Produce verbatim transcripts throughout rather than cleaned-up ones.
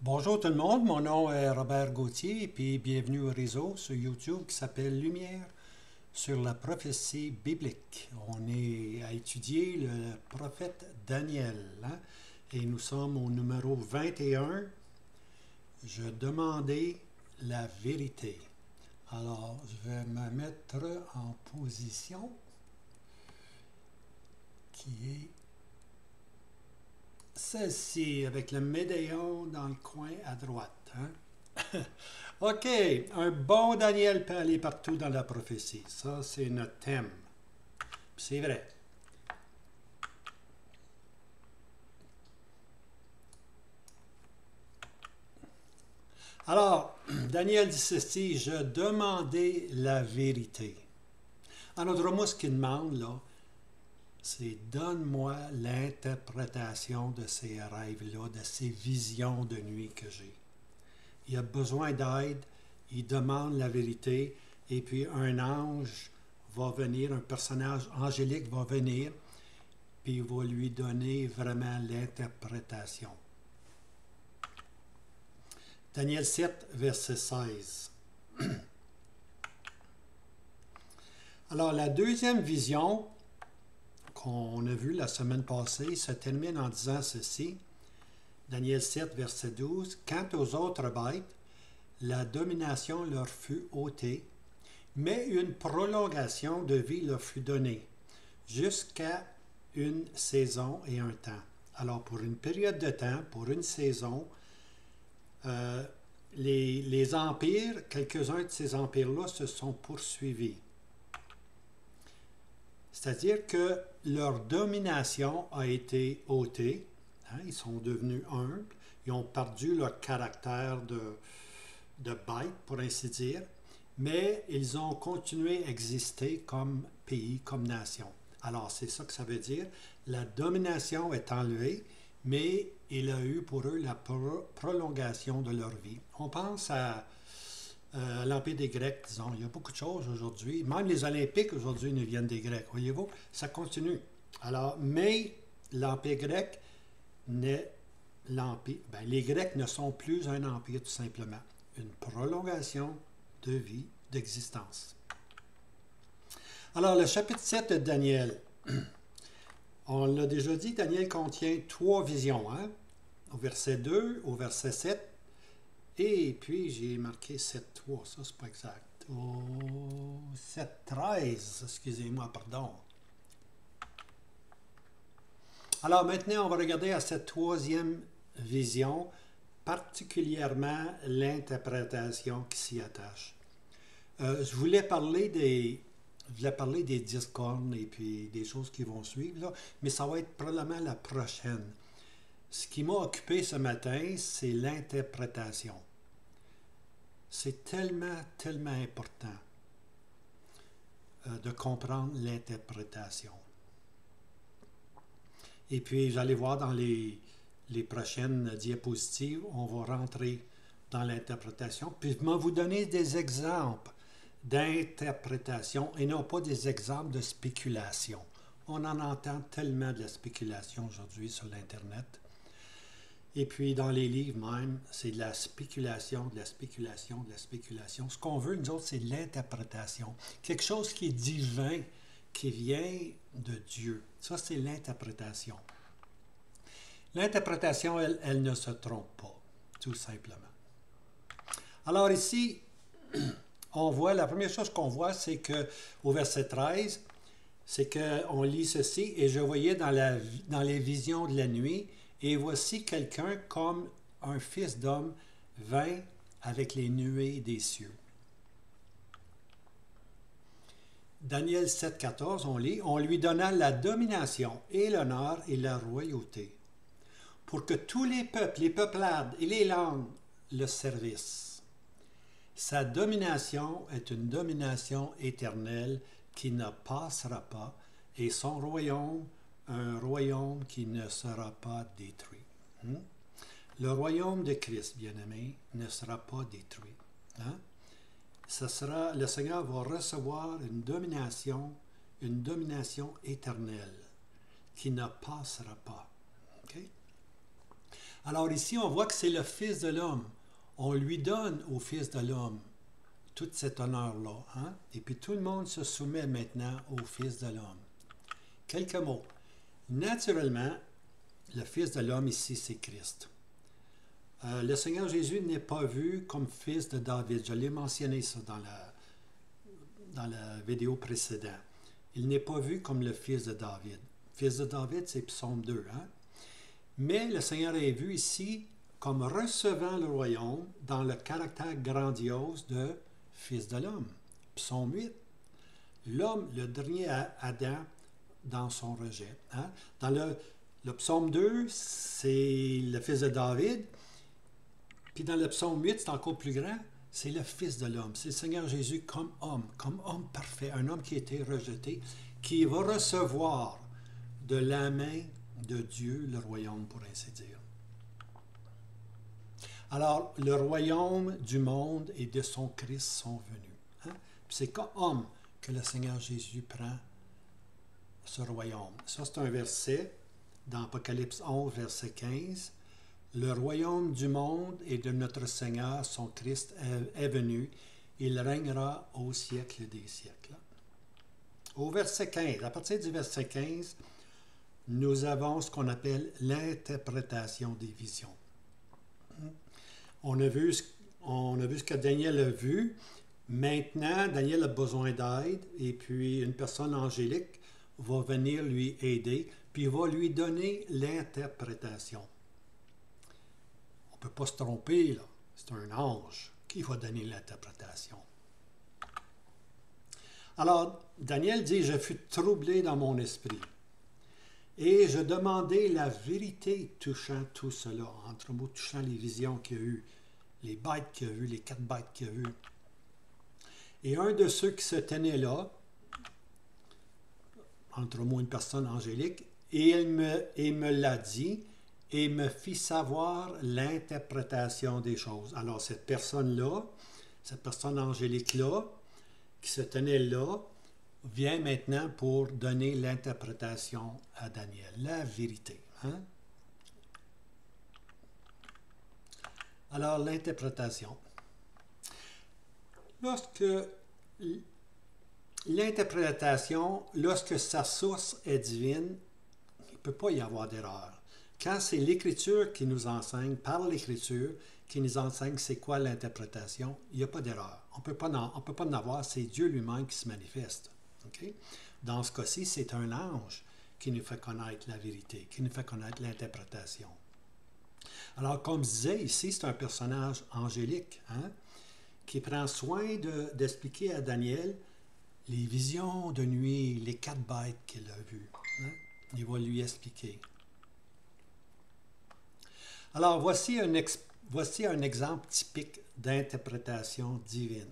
Bonjour tout le monde, mon nom est Robert Gauthier et puis bienvenue au réseau sur YouTube qui s'appelle Lumière sur la prophétie biblique. On est à étudier le prophète Daniel hein, et nous sommes au numéro vingt et un. Je demandais la vérité. Alors, je vais me mettre en position qui est celle-ci, avec le médaillon dans le coin à droite. Hein? OK, un bon Daniel peut aller partout dans la prophétie. Ça, c'est notre thème. C'est vrai. Alors, Daniel dit ceci, « Je demandais la vérité. » En autre mot, ce qu'il demande, là, c'est « Donne-moi l'interprétation de ces rêves-là, de ces visions de nuit que j'ai. » Il a besoin d'aide, il demande la vérité, et puis un ange va venir, un personnage angélique va venir, puis il va lui donner vraiment l'interprétation. Daniel sept, verset seize. Alors, la deuxième vision qu'on a vue la semaine passée se termine en disant ceci. Daniel sept, verset douze. « Quant aux autres bêtes, la domination leur fut ôtée, mais une prolongation de vie leur fut donnée, jusqu'à une saison et un temps. » Alors, pour une période de temps, pour une saison, euh, les, les empires, quelques-uns de ces empires-là se sont poursuivis. C'est-à-dire que leur domination a été ôtée. Hein, ils sont devenus humbles. Ils ont perdu leur caractère de, de bête, pour ainsi dire. Mais ils ont continué à exister comme pays, comme nation. Alors, c'est ça que ça veut dire. La domination est enlevée, mais il a eu pour eux la pro prolongation de leur vie. On pense à Euh, l'Empire des Grecs, disons. Il y a beaucoup de choses aujourd'hui. Même les Olympiques, aujourd'hui, nous viennent des Grecs. Voyez-vous, ça continue. Alors, mais l'Empire grec n'est l'Empire... Ben, les Grecs ne sont plus un empire, tout simplement. Une prolongation de vie, d'existence. Alors, le chapitre sept de Daniel. On l'a déjà dit, Daniel contient trois visions. Hein? Au verset deux, au verset sept, et puis, j'ai marqué sept trois, ça, c'est pas exact. Au sept treize, excusez-moi, pardon. Alors, maintenant, on va regarder à cette troisième vision, particulièrement l'interprétation qui s'y attache. Euh, je voulais parler des... Je voulais parler des dix cornes et puis des choses qui vont suivre, là, mais ça va être probablement la prochaine. Ce qui m'a occupé ce matin, c'est l'interprétation. C'est tellement, tellement important euh, de comprendre l'interprétation. Et puis, vous allez voir dans les, les prochaines diapositives, on va rentrer dans l'interprétation. Puis, je vais vous donner des exemples d'interprétation et non pas des exemples de spéculation. On en entend tellement de la spéculation aujourd'hui sur l'Internet. Et puis, dans les livres même, c'est de la spéculation, de la spéculation, de la spéculation. Ce qu'on veut, nous autres, c'est l'interprétation. Quelque chose qui est divin, qui vient de Dieu. Ça, c'est l'interprétation. L'interprétation, elle, elle ne se trompe pas, tout simplement. Alors ici, on voit, la première chose qu'on voit, c'est qu'au verset treize, c'est qu'on lit ceci, « Et je voyais dans, la, dans les visions de la nuit, et voici quelqu'un comme un fils d'homme vint avec les nuées des cieux. » Daniel sept quatorze, on lit, « On lui donna la domination et l'honneur et la royauté, pour que tous les peuples, les peuplades et les langues le servissent. Sa domination est une domination éternelle qui ne passera pas, et son royaume un royaume qui ne sera pas détruit. Hmm? Le royaume de Christ, bien-aimé, ne sera pas détruit. Hein? Ce sera, le Seigneur va recevoir une domination, une domination éternelle qui ne passera pas. Okay? Alors ici, on voit que c'est le Fils de l'homme. On lui donne au Fils de l'homme tout cet honneur-là. Hein? Et puis tout le monde se soumet maintenant au Fils de l'homme. Quelques mots. Naturellement, le Fils de l'homme ici, c'est Christ. Euh, le Seigneur Jésus n'est pas vu comme fils de David. Je l'ai mentionné ça dans la, dans la vidéo précédente. Il n'est pas vu comme le fils de David. Fils de David, c'est Psaume deux. Hein? Mais le Seigneur est vu ici comme recevant le royaume dans le caractère grandiose de Fils de l'homme. Psaume huit. L'homme, le dernier Adam, dans son rejet. Hein? Dans le, le Psaume deux, c'est le fils de David. Puis dans le Psaume huit, c'est encore plus grand, c'est le Fils de l'homme. C'est le Seigneur Jésus comme homme, comme homme parfait, un homme qui a été rejeté, qui va recevoir de la main de Dieu le royaume, pour ainsi dire. Alors, le royaume du monde et de son Christ sont venus. Hein? C'est comme homme que le Seigneur Jésus prend ce royaume. Ça, c'est un verset dans Apocalypse onze, verset quinze. Le royaume du monde et de notre Seigneur, son Christ, est, est venu. Il régnera au siècle des siècles. Au verset quinze, à partir du verset quinze, nous avons ce qu'on appelle l'interprétation des visions. On a vu, on a vu ce que Daniel a vu. Maintenant, Daniel a besoin d'aide et puis une personne angélique va venir lui aider puis va lui donner l'interprétation. On ne peut pas se tromper, là. C'est un ange qui va donner l'interprétation. Alors, Daniel dit, « Je fus troublé dans mon esprit, et je demandai la vérité touchant tout cela. » Entre mots, touchant les visions qu'il y a eu, les bêtes qu'il y a eu, les quatre bêtes qu'il y a eu. Et un de ceux qui se tenaient là, entre mots, une personne angélique, et il me, il me l'a dit, et me fit savoir l'interprétation des choses. Alors, cette personne-là, cette personne angélique-là, qui se tenait là, vient maintenant pour donner l'interprétation à Daniel, la vérité. Hein? Alors, l'interprétation. Lorsque l'interprétation, lorsque sa source est divine, il ne peut pas y avoir d'erreur. Quand c'est l'Écriture qui nous enseigne, par l'Écriture, qui nous enseigne c'est quoi l'interprétation, il n'y a pas d'erreur. On ne peut pas en avoir, c'est Dieu lui-même qui se manifeste. Okay? Dans ce cas-ci, c'est un ange qui nous fait connaître la vérité, qui nous fait connaître l'interprétation. Alors, comme je disais, ici, c'est un personnage angélique, hein, qui prend soin de, d'expliquer à Daniel les visions de nuit, les quatre bêtes qu'il a vues. Hein? Il va lui expliquer. Alors, voici un, ex, voici un exemple typique d'interprétation divine.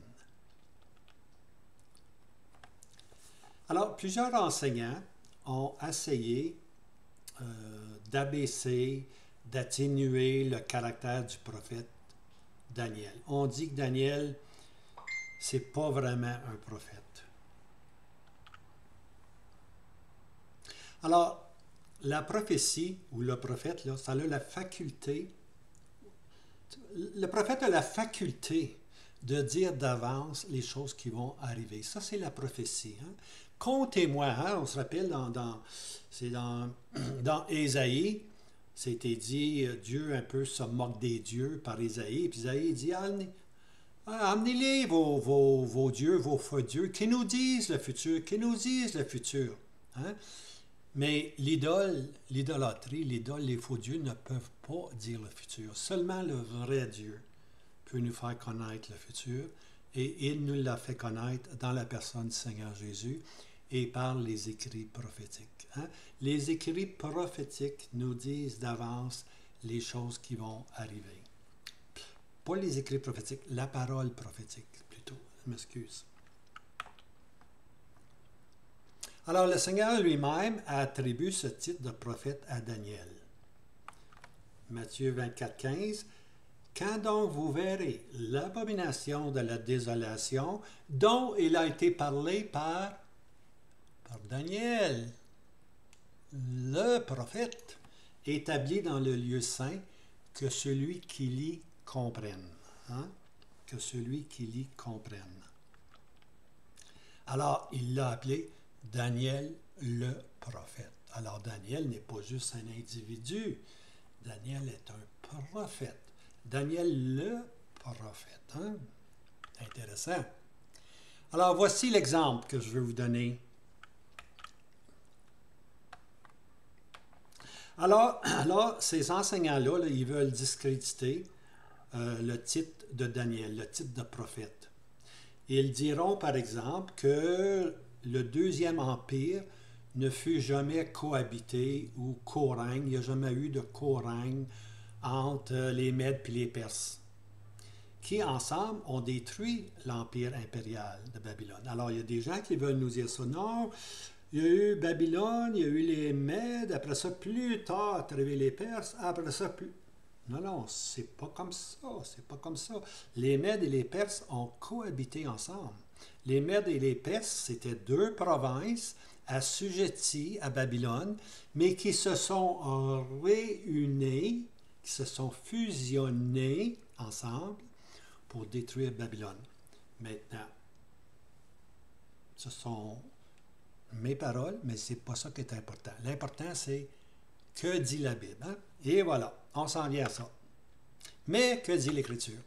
Alors, plusieurs enseignants ont essayé euh, d'abaisser, d'atténuer le caractère du prophète Daniel. On dit que Daniel, c'est pas vraiment un prophète. Alors, la prophétie, ou le prophète, là, ça a la faculté, le prophète a la faculté de dire d'avance les choses qui vont arriver. Ça, c'est la prophétie. Hein? Comptez-moi, hein? On se rappelle, dans, dans, c'est dans, dans Ésaïe, c'était dit, Dieu un peu se moque des dieux par Ésaïe, puis Ésaïe dit, amenez, amenez-les vos, vos, vos dieux, vos faux dieux, qui nous disent le futur, qui nous disent le futur. Hein? Mais l'idole, l'idolâtrie, l'idole, les faux dieux ne peuvent pas dire le futur. Seulement le vrai Dieu peut nous faire connaître le futur, et il nous l'a fait connaître dans la personne du Seigneur Jésus et par les écrits prophétiques. Hein? Les écrits prophétiques nous disent d'avance les choses qui vont arriver. Pas les écrits prophétiques, la parole prophétique plutôt, je m'excuse. Alors, le Seigneur lui-même a attribué ce titre de prophète à Daniel. Matthieu vingt-quatre, quinze. « Quand donc vous verrez l'abomination de la désolation dont il a été parlé par, par Daniel, le prophète, établi dans le lieu saint, que celui qui lit comprenne. Hein? Que celui qui lit comprenne. Alors, il l'a appelé Daniel le prophète. Alors, Daniel n'est pas juste un individu. Daniel est un prophète. Daniel le prophète. Hein? Intéressant. Alors, voici l'exemple que je veux vous donner. Alors, alors ces enseignants-là, là, ils veulent discréditer euh, le titre de Daniel, le titre de prophète. Ils diront, par exemple, que le deuxième empire ne fut jamais cohabité ou co-règne. Il n'y a jamais eu de co-règne entre les Mèdes et les Perses, qui ensemble ont détruit l'empire impérial de Babylone. Alors, il y a des gens qui veulent nous dire ça. Non, il y a eu Babylone, il y a eu les Mèdes, après ça, plus tard, est arrivé les Perses, après ça, plus... Non, non, c'est pas comme ça, c'est pas comme ça. Les Mèdes et les Perses ont cohabité ensemble. Les Mèdes et les Perses, c'était deux provinces assujetties à Babylone, mais qui se sont réunies, qui se sont fusionnées ensemble pour détruire Babylone. Maintenant, ce sont mes paroles, mais ce n'est pas ça qui est important. L'important, c'est que dit la Bible. Hein? Et voilà, on s'en vient à ça. Mais que dit l'Écriture?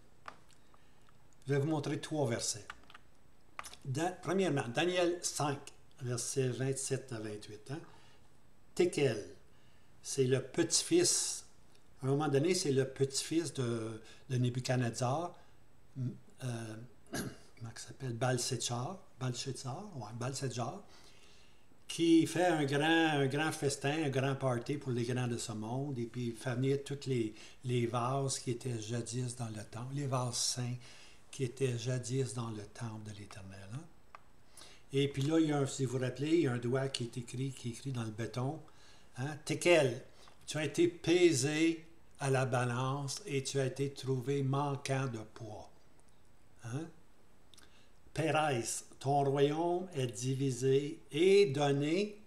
Je vais vous montrer trois versets. Da, premièrement, Daniel cinq, versets vingt-sept à vingt-huit. Hein? Tekel, c'est le petit-fils. À un moment donné, c'est le petit-fils de, de Nebuchadnezzar, euh, comment il s'appelle? Balshazzar, Balshazzar, ouais, Balshazzar, qui fait un grand, un grand festin, un grand party pour les grands de ce monde, et puis il fait venir tous les, les vases qui étaient jadis dans le temple, les vases saints qui étaient jadis dans le temple de l'Éternel. Hein? Et puis là, il y a un, si vous vous rappelez, il y a un doigt qui est écrit, qui est écrit dans le béton. Hein? Tekel, tu as été pesé à la balance et tu as été trouvé manquant de poids. Hein? Pérez, ton royaume est divisé et donné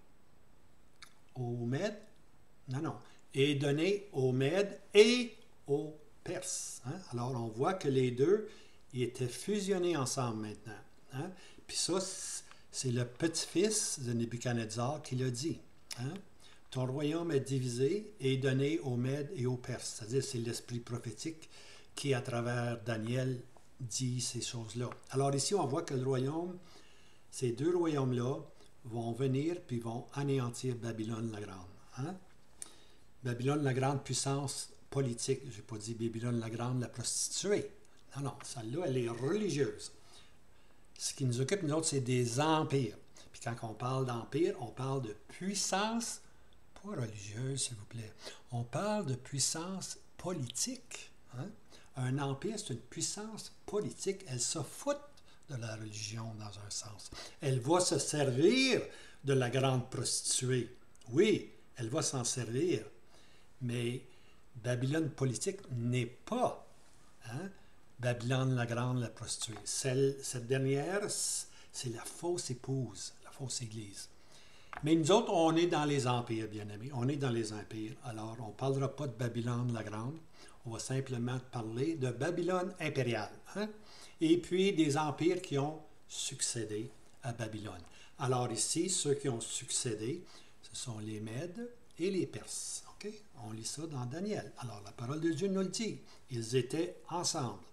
aux Mèdes. Non, non. Et donné aux Mèdes et aux Perses. Hein? Alors, on voit que les deux, ils étaient fusionnés ensemble maintenant. Hein? Puis ça, c'est le petit-fils de Nebuchadnezzar qui l'a dit. Hein? Ton royaume est divisé et donné aux Mèdes et aux Perses. C'est-à-dire, c'est l'esprit prophétique qui, à travers Daniel, dit ces choses-là. Alors ici, on voit que le royaume, ces deux royaumes-là, vont venir puis vont anéantir Babylone la Grande. Hein? Babylone la Grande, puissance politique. Je n'ai pas dit Babylone la Grande, la prostituée. Non, non, celle-là, elle est religieuse. Ce qui nous occupe, nous autres, c'est des empires. Puis quand on parle d'empire, on parle de puissance, pas religieuse, s'il vous plaît. On parle de puissance politique. Hein? Un empire, c'est une puissance politique. Elle se fout de la religion dans un sens. Elle va se servir de la grande prostituée. Oui, elle va s'en servir. Mais Babylone politique n'est pas hein, Babylone la grande, la prostituée. Celle, cette dernière, c'est la fausse épouse, la fausse église. Mais nous autres, on est dans les empires, bien-aimés. On est dans les empires. Alors, on ne parlera pas de Babylone la grande. On va simplement parler de Babylone impériale. Hein? Et puis des empires qui ont succédé à Babylone. Alors ici, ceux qui ont succédé, ce sont les Mèdes et les Perses. Okay? On lit ça dans Daniel. Alors la parole de Dieu nous le dit. Ils étaient ensemble.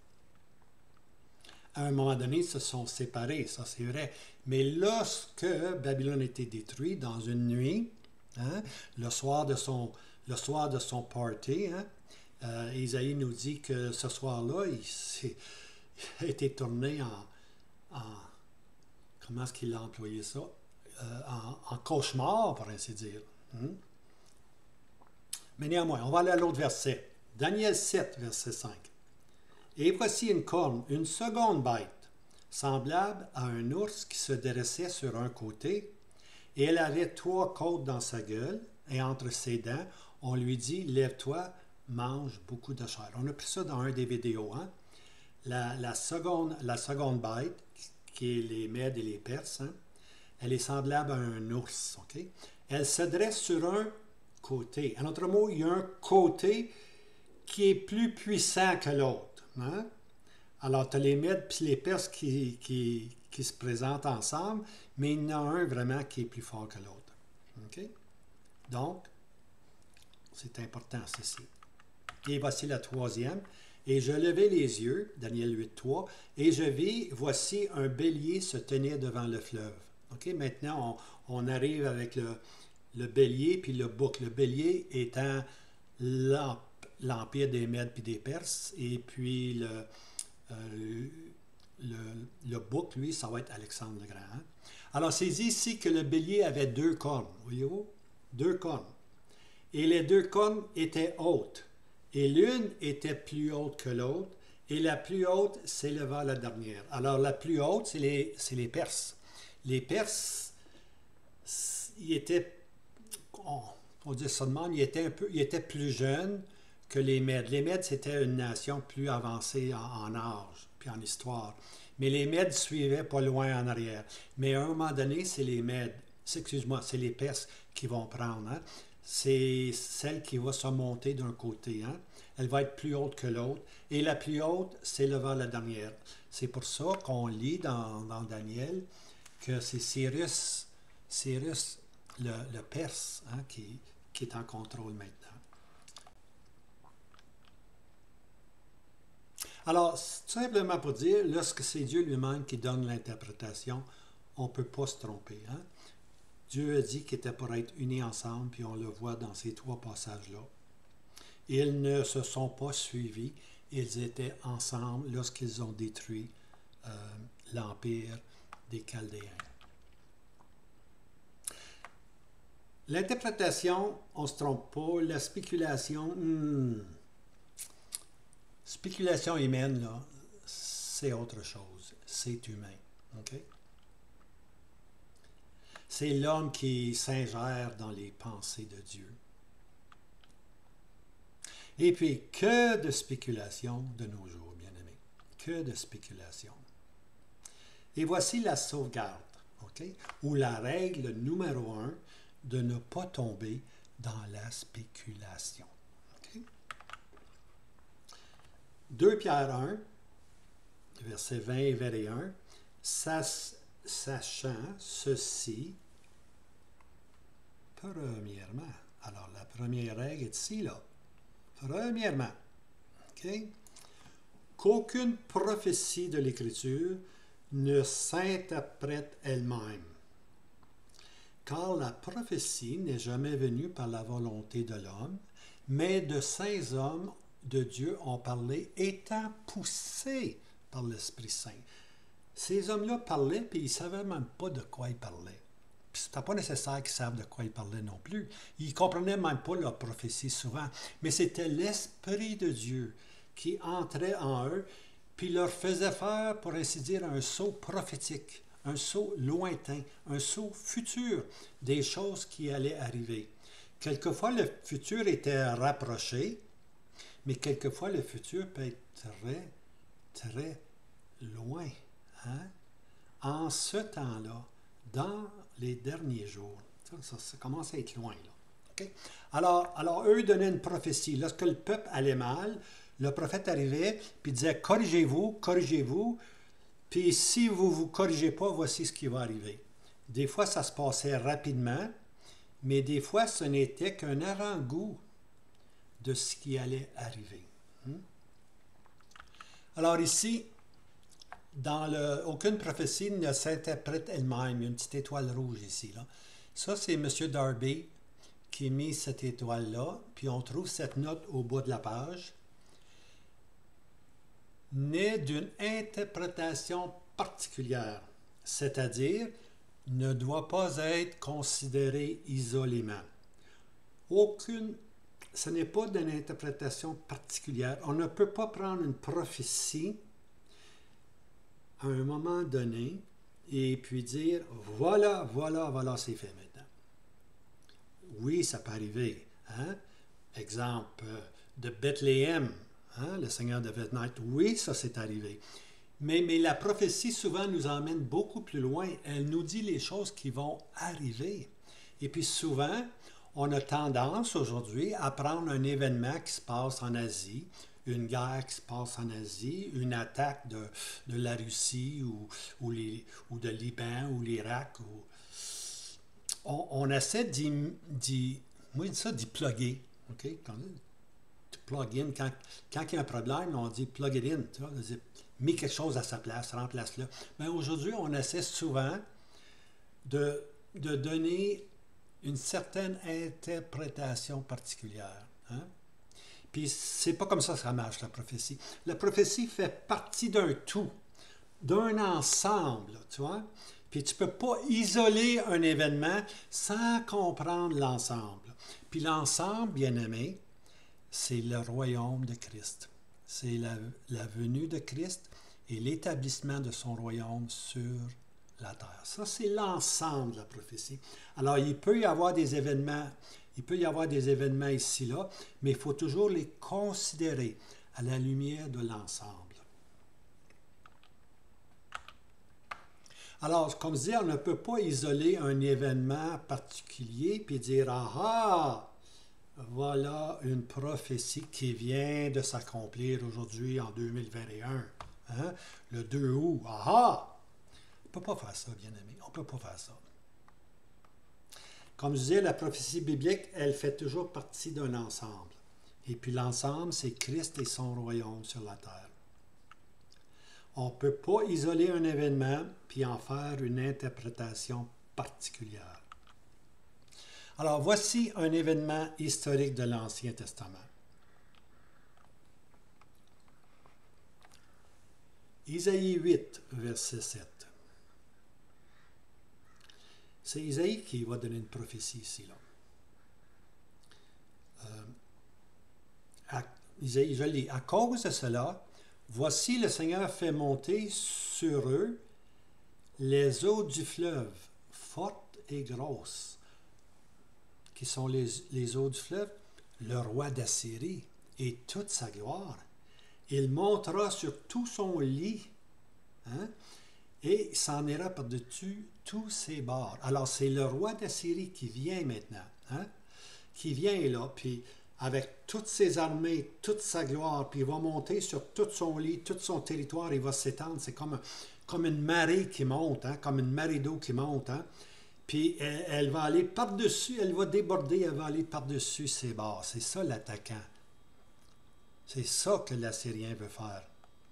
À un moment donné, ils se sont séparés, ça c'est vrai. Mais lorsque Babylone a été détruit dans une nuit, hein, le soir de son, le soir de son party, hein, Euh, Isaïe nous dit que ce soir-là, il, il a été tourné en, en comment est-ce qu'il a employé ça? Euh, en, en cauchemar, pour ainsi dire. Hmm? Mais néanmoins, on va aller à l'autre verset. Daniel sept, verset cinq. Et voici une corne, une seconde bête, semblable à un ours qui se dressait sur un côté, et elle avait trois côtes dans sa gueule, et entre ses dents, on lui dit, lève-toi, mange beaucoup de chair. On a pris ça dans un des vidéos. Hein? La, la, seconde, la seconde bête, qui est les Mèdes et les Perses, hein? Elle est semblable à un ours. Okay? Elle se dresse sur un côté. En autre mot, il y a un côté qui est plus puissant que l'autre. Hein? Alors, tu as les Mèdes et les Perses qui, qui, qui se présentent ensemble, mais il y en a un vraiment qui est plus fort que l'autre. Okay? Donc, c'est important ceci. Et voici la troisième. Et je levai les yeux, Daniel huit, trois, et je vis, voici un bélier se tenir devant le fleuve. Okay? Maintenant, on, on arrive avec le, le bélier puis le bouc. Le bélier étant l'empire des Mèdes puis des Perses, et puis le, euh, le, le bouc, lui, ça va être Alexandre le Grand. Hein? Alors, c'est dit ici que le bélier avait deux cornes, voyez-vous? Deux cornes. Et les deux cornes étaient hautes. Et l'une était plus haute que l'autre, et la plus haute s'éleva à la dernière. Alors, la plus haute, c'est les, c'est les Perses. Les Perses, ils étaient, on, on dit ça de même, ils étaient, un peu, ils étaient plus jeunes que les Mèdes. Les Mèdes, c'était une nation plus avancée en, en âge, puis en histoire. Mais les Mèdes suivaient pas loin en arrière. Mais à un moment donné, c'est les Mèdes, excuse-moi, c'est les Perses qui vont prendre, hein? C'est celle qui va se monter d'un côté. Hein? Elle va être plus haute que l'autre. Et la plus haute s'éleva à la dernière. C'est pour ça qu'on lit dans, dans Daniel que c'est Cyrus, Cyrus le, le Perse, hein, qui, qui est en contrôle maintenant. Alors, tout simplement pour dire, lorsque c'est Dieu lui-même qui donne l'interprétation, on ne peut pas se tromper. Hein? Dieu a dit qu'ils étaient pour être unis ensemble, puis on le voit dans ces trois passages-là. Ils ne se sont pas suivis, ils étaient ensemble lorsqu'ils ont détruit euh, l'empire des Chaldéens. L'interprétation, on ne se trompe pas. La spéculation, hmm, spéculation humaine, là, c'est autre chose. C'est humain. OK? C'est l'homme qui s'ingère dans les pensées de Dieu. Et puis, que de spéculation de nos jours, bien-aimés. Que de spéculation. Et voici la sauvegarde, okay? Ou la règle numéro un de ne pas tomber dans la spéculation. Okay? deux Pierre un, versets vingt et vingt et un, sachant ceci, premièrement, alors la première règle est ici, là. Premièrement, okay, qu'aucune prophétie de l'Écriture ne s'interprète elle-même, car la prophétie n'est jamais venue par la volonté de l'homme, mais de saints hommes de Dieu ont parlé, étant poussés par l'Esprit Saint. Ces hommes-là parlaient, puis ils ne savaient même pas de quoi ils parlaient. Puis ce n'était pas nécessaire qu'ils savent de quoi ils parlaient non plus. Ils ne comprenaient même pas leur prophétie souvent. Mais c'était l'Esprit de Dieu qui entrait en eux, puis leur faisait faire, pour ainsi dire, un saut prophétique, un saut lointain, un saut futur des choses qui allaient arriver. Quelquefois, le futur était rapproché, mais quelquefois, le futur peut être très, très loin. Hein? En ce temps-là, dans les derniers jours, ça, ça, ça commence à être loin. Là. Okay? Alors, alors, eux donnaient une prophétie. Lorsque le peuple allait mal, le prophète arrivait et disait « Corrigez-vous, corrigez-vous, puis si vous ne vous corrigez pas, voici ce qui va arriver. » Des fois, ça se passait rapidement, mais des fois, ce n'était qu'un avant-goût de ce qui allait arriver. Hmm? Alors ici, dans le, aucune prophétie ne s'interprète elle-même. Il y a une petite étoile rouge ici. Là. Ça, c'est M. Darby qui a mis cette étoile-là. Puis on trouve cette note au bout de la page. Né d'une interprétation particulière, c'est-à-dire ne doit pas être considéré isolément. Aucune, ce n'est pas d'une interprétation particulière. On ne peut pas prendre une prophétie à un moment donné, et puis dire, voilà, voilà, voilà, c'est fait maintenant. Oui, ça peut arriver. Hein? Exemple de Bethléem, hein? Le Seigneur de Bethléem, oui, ça c'est arrivé. Mais, mais la prophétie souvent nous emmène beaucoup plus loin. Elle nous dit les choses qui vont arriver. Et puis souvent, on a tendance aujourd'hui à prendre un événement qui se passe en Asie, une guerre qui se passe en Asie, une attaque de, de la Russie ou, ou, les, ou de Liban ou l'Irak. Ou... On, on essaie d'y, d'y, moi, ça, d'y plugger. Okay? Quand, plug in, quand, quand il y a un problème, on dit plug it in. Tu vois, on dit, mets quelque chose à sa place, remplace-le. Mais aujourd'hui, on essaie souvent de, de donner une certaine interprétation particulière. Hein? Puis c'est pas comme ça que ça marche, la prophétie. La prophétie fait partie d'un tout, d'un ensemble, tu vois. Puis tu peux pas isoler un événement sans comprendre l'ensemble. Puis l'ensemble, bien aimé, c'est le royaume de Christ. C'est la, la venue de Christ et l'établissement de son royaume sur la terre. Ça, c'est l'ensemble de la prophétie. Alors, il peut y avoir des événements, il peut y avoir des événements ici, là, mais il faut toujours les considérer à la lumière de l'ensemble. Alors, comme je dis, on ne peut pas isoler un événement particulier puis dire « Ah ah, voilà une prophétie qui vient de s'accomplir aujourd'hui en deux mille vingt et un. Hein? Le deux août. Ah ah! » On ne peut pas faire ça, bien aimé. On ne peut pas faire ça. Comme je disais, la prophétie biblique, elle fait toujours partie d'un ensemble. Et puis l'ensemble, c'est Christ et son royaume sur la terre. On ne peut pas isoler un événement puis en faire une interprétation particulière. Alors, voici un événement historique de l'Ancien Testament. Isaïe huit, verset sept. C'est Isaïe qui va donner une prophétie ici. Là. Euh, à, Isaïe, je lis. À cause de cela, voici le Seigneur fait monter sur eux les eaux du fleuve, fortes et grosses. Qui sont les, les eaux du fleuve? Le roi d'Assyrie et toute sa gloire. Il montera sur tout son lit, hein, et s'en ira par-dessus tous ses bords. Alors, c'est le roi d'Assyrie qui vient maintenant, hein, qui vient là, puis avec toutes ses armées, toute sa gloire, puis il va monter sur tout son lit, tout son territoire, il va s'étendre. C'est comme, comme une marée qui monte, hein, comme une marée d'eau qui monte, hein. Puis elle, elle va aller par-dessus, elle va déborder, elle va aller par-dessus ses bords. C'est ça l'attaquant. C'est ça que l'Assyrien veut faire.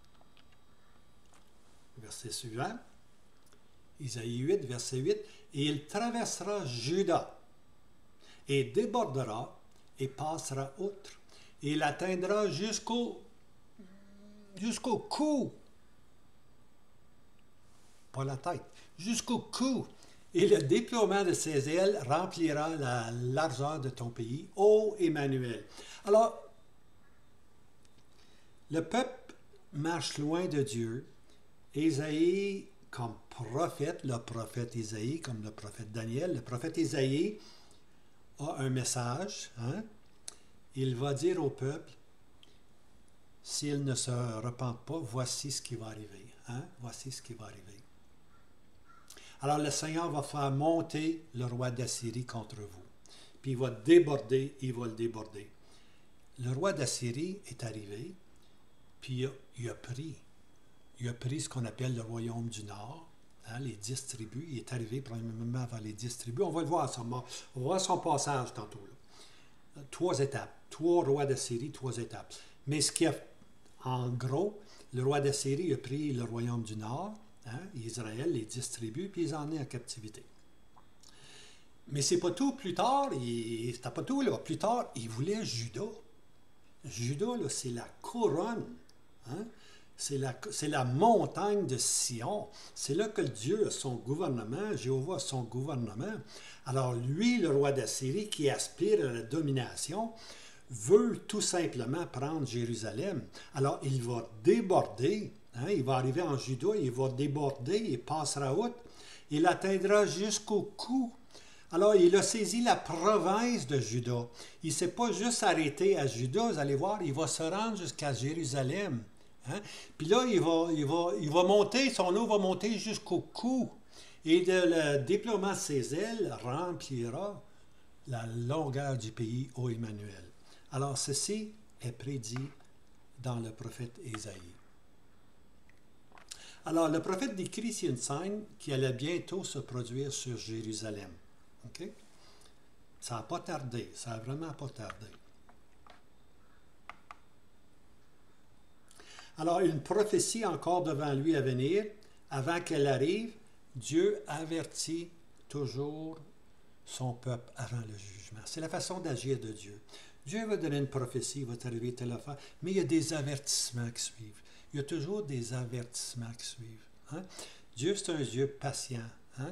Verset suivant. Isaïe huit, verset huit. Et il traversera Juda et débordera et passera outre. Et il atteindra jusqu'au jusqu'au cou. Pas la tête. Jusqu'au cou. Et le déploiement de ses ailes remplira la largeur de ton pays, ô Emmanuel. Alors, le peuple marche loin de Dieu. Isaïe, comme prophète, le prophète Isaïe, comme le prophète Daniel, le prophète Isaïe a un message. Hein? Il va dire au peuple, s'il ne se repent pas, voici ce qui va arriver. Hein? Voici ce qui va arriver. Alors le Seigneur va faire monter le roi d'Assyrie contre vous. Puis il va déborder, il va le déborder. Le roi d'Assyrie est arrivé, puis il a, il a pris. Il a pris ce qu'on appelle le royaume du Nord, hein, les dix tribus. Il est arrivé premièrement vers les dix tribus. On va le voir, ça, on va voir son passage tantôt. Là. Trois étapes. Trois rois d'Assyrie, trois étapes. Mais ce qui a, en gros, le roi d'Assyrie a pris le royaume du Nord, hein, Israël, les dix tribus, puis ils en est en captivité. Mais c'est pas tout. Plus tard, il, c'était pas tout, là. Plus tard, il voulait Juda. Juda, là, c'est la couronne. Hein? C'est la, c'est la montagne de Sion. C'est là que Dieu a son gouvernement, Jéhovah a son gouvernement. Alors lui, le roi d'Assyrie, qui aspire à la domination, veut tout simplement prendre Jérusalem. Alors il va déborder, hein, il va arriver en Juda, il va déborder, il passera outre, il atteindra jusqu'au cou. Alors il a saisi la province de Juda. Il ne s'est pas juste arrêté à Juda, vous allez voir, il va se rendre jusqu'à Jérusalem. Hein? Puis là, il va, il, va, il va monter, son eau va monter jusqu'au cou. Et de, le déploiement de ses ailes remplira la longueur du pays, ô Emmanuel. Alors, ceci est prédit dans le prophète Ésaïe. Alors, le prophète décrit ici une scène qui allait bientôt se produire sur Jérusalem. OK? Ça n'a pas tardé, ça n'a vraiment pas tardé. Alors, une prophétie encore devant lui à venir, avant qu'elle arrive, Dieu avertit toujours son peuple avant le jugement. C'est la façon d'agir de Dieu. Dieu va donner une prophétie, il va t'arriver telle affaire, mais il y a des avertissements qui suivent. Il y a toujours des avertissements qui suivent. Hein? Dieu, c'est un Dieu patient. Hein?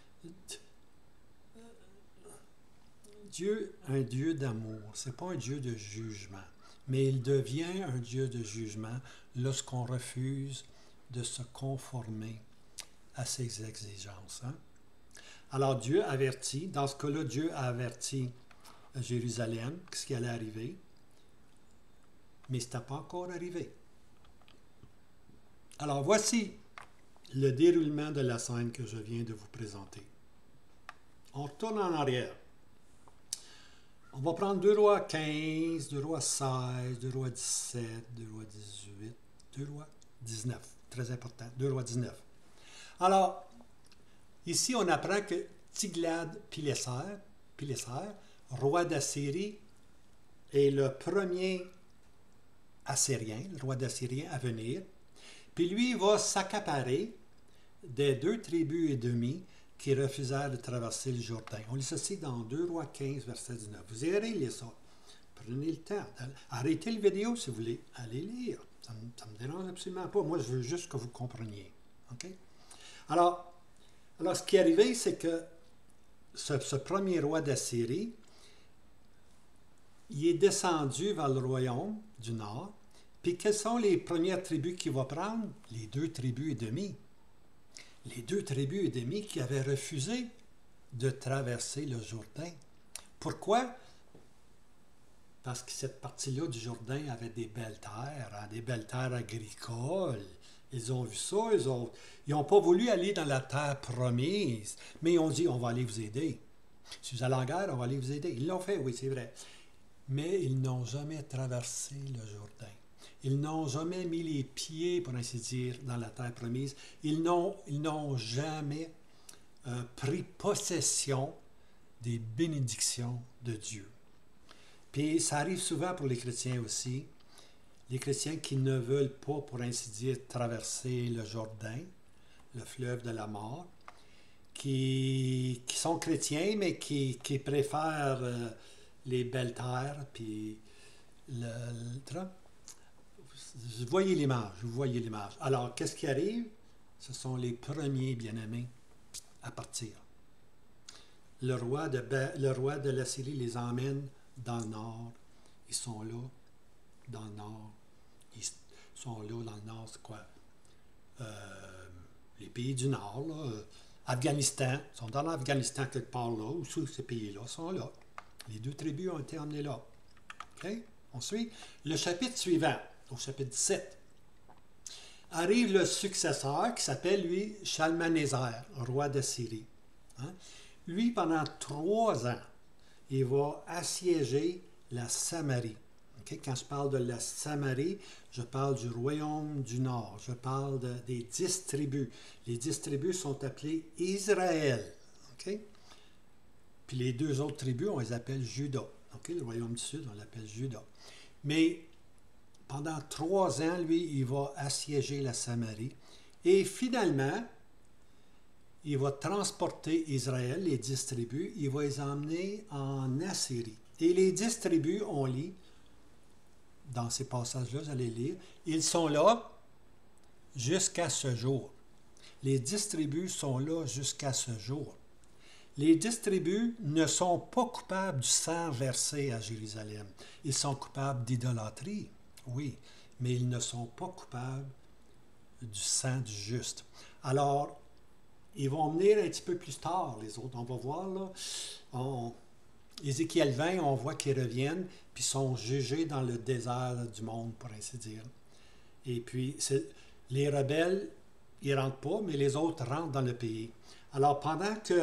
Dieu, un Dieu d'amour, ce n'est pas un Dieu de jugement, mais il devient un Dieu de jugement lorsqu'on refuse de se conformer à ses exigences. Hein? Alors Dieu avertit, dans ce cas-là, Dieu a averti Jérusalem, ce qui allait arriver, mais ce n'était pas encore arrivé. Alors voici le déroulement de la scène que je viens de vous présenter. On retourne en arrière. On va prendre deux rois quinze, deux rois seize, deux rois dix-sept, deux rois dix-huit, deux rois dix-neuf. Très important, deux rois dix-neuf. Alors, ici, on apprend que Tiglath-Pileser, Pileser, roi d'Assyrie, est le premier Assyrien, le roi d'Assyrien à venir. Puis lui, il va s'accaparer des deux tribus et demie qui refusèrent de traverser le Jourdain. On lit ceci dans deux rois quinze, verset dix-neuf. Vous irez lire ça. Prenez le temps. Arrêtez la vidéo si vous voulez. Allez lire. Ça ne me dérange absolument pas. Moi, je veux juste que vous compreniez. OK? Alors, alors ce qui est arrivé, c'est que ce, ce premier roi d'Assyrie, il est descendu vers le royaume du Nord. Puis, quelles sont les premières tribus qu'il va prendre? Les deux tribus et demie. Les deux tribus et demie qui avaient refusé de traverser le Jourdain. Pourquoi? Parce que cette partie-là du Jourdain avait des belles terres, hein, des belles terres agricoles. Ils ont vu ça, ils ont, ils n'ont pas voulu aller dans la terre promise, mais ils ont dit, on va aller vous aider. Si vous allez en guerre, on va aller vous aider. Ils l'ont fait, oui, c'est vrai. Mais ils n'ont jamais traversé le Jourdain. Ils n'ont jamais mis les pieds, pour ainsi dire, dans la terre promise. Ils n'ont, ils n'ont jamais euh, pris possession des bénédictions de Dieu. Puis ça arrive souvent pour les chrétiens aussi. Les chrétiens qui ne veulent pas, pour ainsi dire, traverser le Jourdain, le fleuve de la mort, qui, qui sont chrétiens, mais qui, qui préfèrent euh, les belles terres, puis le... le Vous voyez l'image, vous voyez l'image. Alors, qu'est-ce qui arrive? Ce sont les premiers bien-aimés à partir. Le roi de, le roi de l'Assyrie les emmène dans le nord. Ils sont là, dans le nord. Ils sont là, dans le nord, c'est quoi? Euh, les pays du nord, là. Afghanistan. Ils sont dans l'Afghanistan quelque part là, où tous ces pays-là sont là. Les deux tribus ont été emmenées là. OK? On suit. Le chapitre suivant, au chapitre dix-sept, arrive le successeur qui s'appelle, lui, Shalmanéser, roi d'Assyrie. Hein? Lui, pendant trois ans, il va assiéger la Samarie. Okay? Quand je parle de la Samarie, je parle du royaume du Nord. Je parle de, des dix tribus. Les dix tribus sont appelées Israël. Okay? Puis les deux autres tribus, on les appelle Juda. Okay? Le royaume du Sud, on l'appelle Juda. Mais pendant trois ans, lui, il va assiéger la Samarie. Et finalement, il va transporter Israël, les dix tribus, il va les emmener en Assyrie. Et les dix tribus, on lit, dans ces passages-là, vous allez lire, ils sont là jusqu'à ce jour. Les dix tribus sont là jusqu'à ce jour. Les dix tribus ne sont pas coupables du sang versé à Jérusalem. Ils sont coupables d'idolâtrie, oui, mais ils ne sont pas coupables du sang du juste. Alors, ils vont venir un petit peu plus tard, les autres. On va voir, là, on, Ézéchiel vingt, on voit qu'ils reviennent, puis sont jugés dans le désert du monde, pour ainsi dire. Et puis, les rebelles, ils ne rentrent pas, mais les autres rentrent dans le pays. Alors, pendant que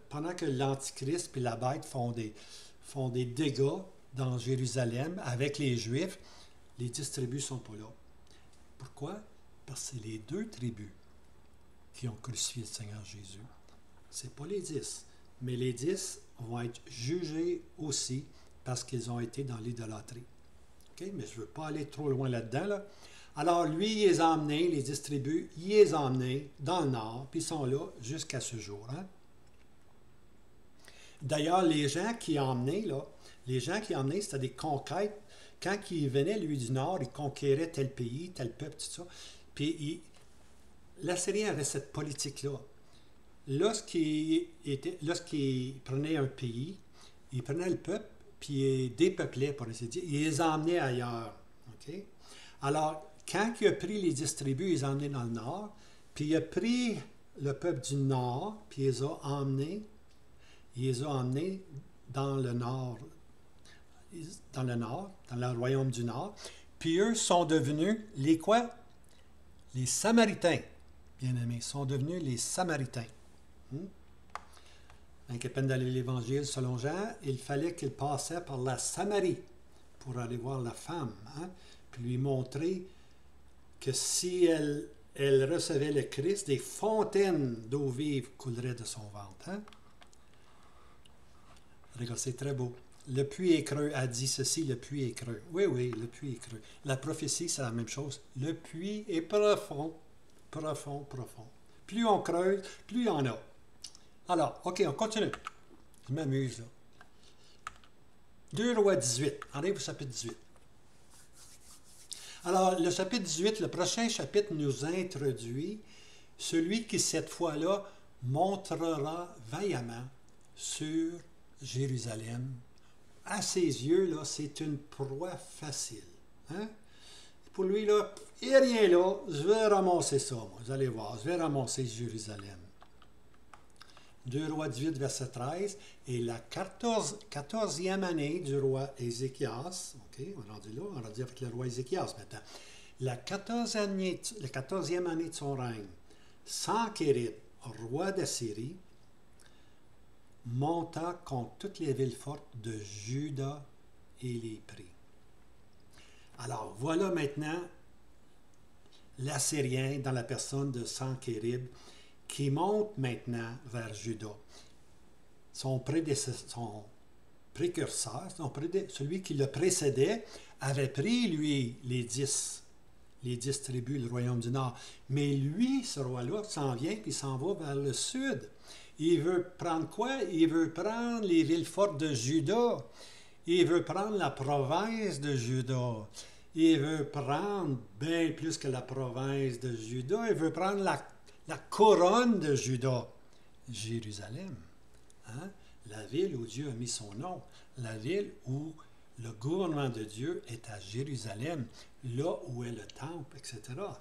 pendant que l'Antichrist et la bête font des, font des dégâts dans Jérusalem avec les Juifs, les dix tribus ne sont pas là. Pourquoi? Parce que c'est les deux tribus qui ont crucifié le Seigneur Jésus. Ce n'est pas les dix, mais les dix vont être jugés aussi parce qu'ils ont été dans l'idolâtrie. Okay? Mais je ne veux pas aller trop loin là-dedans. Là. Alors, lui, il les a emmenés, les dix tribus, il les a emmenés dans le nord, puis ils sont là jusqu'à ce jour. Hein? D'ailleurs, les gens qui ont emmené, là, les gens qui ont emmené, c'était des conquêtes. Quand il venait, lui, du nord, il conquérait tel pays, tel peuple, tout ça. Puis, il, l'Assyrien avait cette politique-là. Lorsqu'il, était, lorsqu'il prenait un pays, il prenait le peuple, puis il dépeuplait, pour ainsi dire. Il les emmenait ailleurs. Okay? Alors, quand il a pris les dix tribus, il les a emmenés dans le nord, puis il a pris le peuple du nord, puis il les a emmenés, il les a emmenés dans le nord, dans le nord, dans le royaume du nord, puis eux sont devenus les quoi? Les Samaritains, bien-aimés, sont devenus les Samaritains. Hmm? Avec la peine d'aller l'Évangile selon Jean, il fallait qu'il passait par la Samarie pour aller voir la femme, hein? Puis lui montrer que si elle, elle recevait le Christ, des fontaines d'eau vive couleraient de son ventre. Hein? Regarde, c'est très beau. Le puits est creux, a dit ceci, le puits est creux. Oui, oui, le puits est creux. La prophétie, c'est la même chose. Le puits est profond, profond, profond. Plus on creuse, plus il y en a. Alors, OK, on continue. Je m'amuse, là. deux Rois dix-huit. Arrive au chapitre dix-huit. Alors, le chapitre dix-huit, le prochain chapitre nous introduit celui qui, cette fois-là, montrera vaillamment sur Jérusalem. À ses yeux, là, c'est une proie facile. Hein? Pour lui, là, il n'y a rien là, je vais ramasser ça, moi. Vous allez voir, je vais ramasser Jérusalem. deux Rois dix-huit, verset treize, et la quatorzième année du roi Ézéchias, OK, on est rendu là, on est rendu avec le roi Ézéchias maintenant, la quatorzième année, la quatorzième année de son règne, Sankérib, roi d'Assyrie, monta contre toutes les villes fortes de Juda et les prit. Alors, voilà maintenant l'Assyrien dans la personne de Sankérib qui monte maintenant vers Juda. Son, son précurseur, son prédé, celui qui le précédait, avait pris, lui, les dix, les dix tribus, le royaume du Nord. Mais lui, ce roi-là, s'en vient puis s'en va vers le sud. Il veut prendre quoi? Il veut prendre les villes fortes de Juda. Il veut prendre la province de Juda. Il veut prendre bien plus que la province de Juda. Il veut prendre la, la couronne de Juda. Jérusalem. Hein? La ville où Dieu a mis son nom. La ville où le gouvernement de Dieu est à Jérusalem. Là où est le temple, et cetera.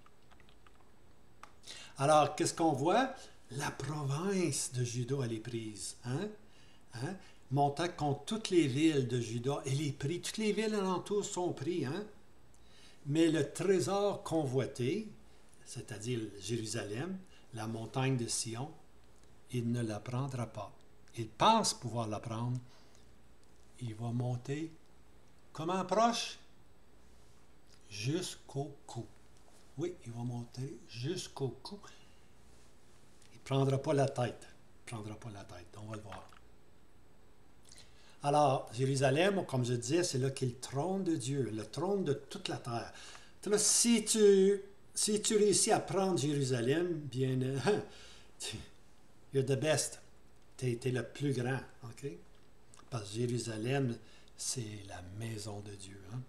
Alors, qu'est-ce qu'on voit? La province de Juda, elle est prise. Hein? Hein? Montant contre toutes les villes de Juda, elle est prise. Toutes les villes alentours sont prises. Hein? Mais le trésor convoité, c'est-à-dire Jérusalem, la montagne de Sion, il ne la prendra pas. Il pense pouvoir la prendre. Il va monter, comment proche? Jusqu'au cou. Oui, il va monter jusqu'au cou. Il ne prendra pas la tête. Il ne prendra pas la tête. On va le voir. Alors, Jérusalem, comme je disais, c'est là qu'est le trône de Dieu, le trône de toute la terre. Là, si tu, si tu réussis à prendre Jérusalem, bien, euh, tu, you're the best. Tu es le plus grand, OK? Parce que Jérusalem, c'est la maison de Dieu. Hein?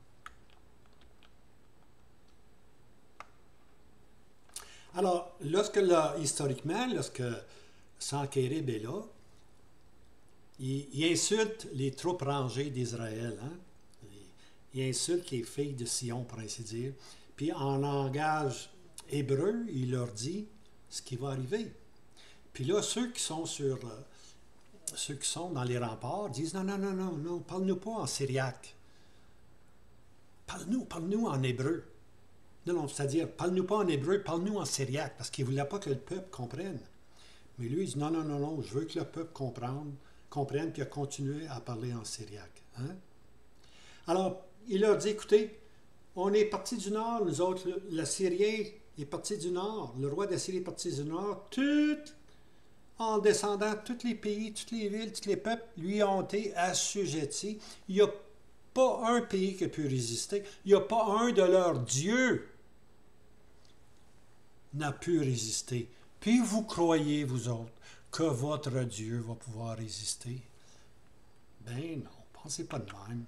Alors, lorsque là, historiquement, lorsque Sankérib est là, il, il insulte les troupes rangées d'Israël. Hein? Il, il insulte les filles de Sion, pour ainsi dire. Puis en langage hébreu, il leur dit ce qui va arriver. Puis là, ceux qui sont sur, euh, ceux qui sont dans les remparts disent non, non, non, non, non, parle-nous pas en syriaque. Parle-nous, parle-nous en hébreu. Non, non, c'est-à-dire, parle-nous pas en hébreu, parle-nous en syriaque, parce qu'il ne voulait pas que le peuple comprenne. Mais lui, il dit, non, non, non, non, je veux que le peuple comprenne, comprenne, puis il a continué à parler en syriaque. Hein? Alors, il leur dit, écoutez, on est parti du nord, nous autres, l'Assyrien est parti du nord, le roi d'Assyrie est parti du nord, tout en descendant, tous les pays, toutes les villes, tous les peuples lui ont été assujettis. Il n'y a pas un pays qui a pu résister, il n'y a pas un de leurs dieux n'a pu résister. Puis vous croyez, vous autres, que votre Dieu va pouvoir résister? Ben non, pensez pas de même.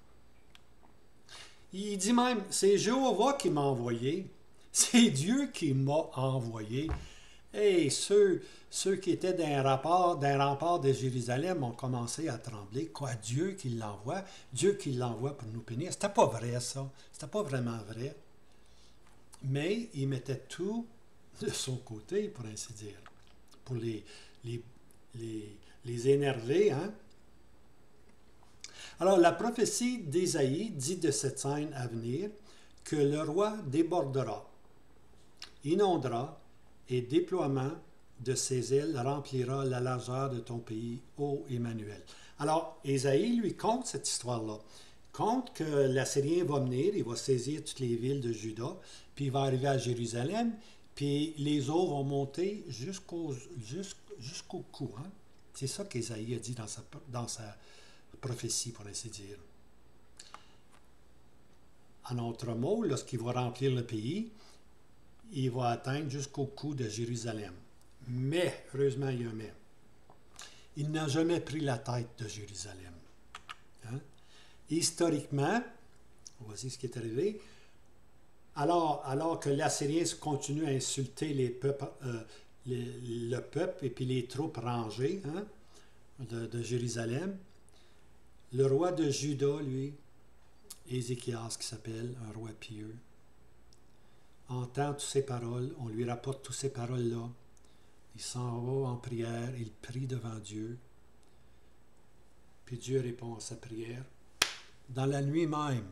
Il dit même, c'est Jéhovah qui m'a envoyé, c'est Dieu qui m'a envoyé. Et ceux, ceux qui étaient d'un rempart, d'un rempart de Jérusalem ont commencé à trembler. Quoi, Dieu qui l'envoie? Dieu qui l'envoie pour nous punir? C'était pas vrai, ça. C'était pas vraiment vrai. Mais il mettait tout de son côté, pour ainsi dire, pour les, les, les, les énerver. Hein? Alors, la prophétie d'Ésaïe dit de cette scène à venir que le roi débordera, inondera, et déploiement de ses ailes remplira la largeur de ton pays, ô Emmanuel. Alors, Ésaïe lui conte cette histoire-là. Compte que l'Assyrien va venir, il va saisir toutes les villes de Juda, puis il va arriver à Jérusalem, puis les eaux vont monter jusqu'au jusqu'au cou. Hein? C'est ça qu'Ésaïe a dit dans sa, dans sa prophétie, pour ainsi dire. En autre mot, lorsqu'il va remplir le pays, il va atteindre jusqu'au cou de Jérusalem. Mais, heureusement, il y a un mais. Il n'a jamais pris la tête de Jérusalem. Hein? Historiquement, voici ce qui est arrivé. Alors, alors que l'Assyrien continue à insulter les peuples, euh, les, le peuple et puis les troupes rangées hein, de, de Jérusalem, le roi de Juda, lui, Ézéchias qui s'appelle, un roi pieux, entend toutes ces paroles, on lui rapporte toutes ces paroles-là. Il s'en va en prière, il prie devant Dieu. Puis Dieu répond à sa prière. Dans la nuit même,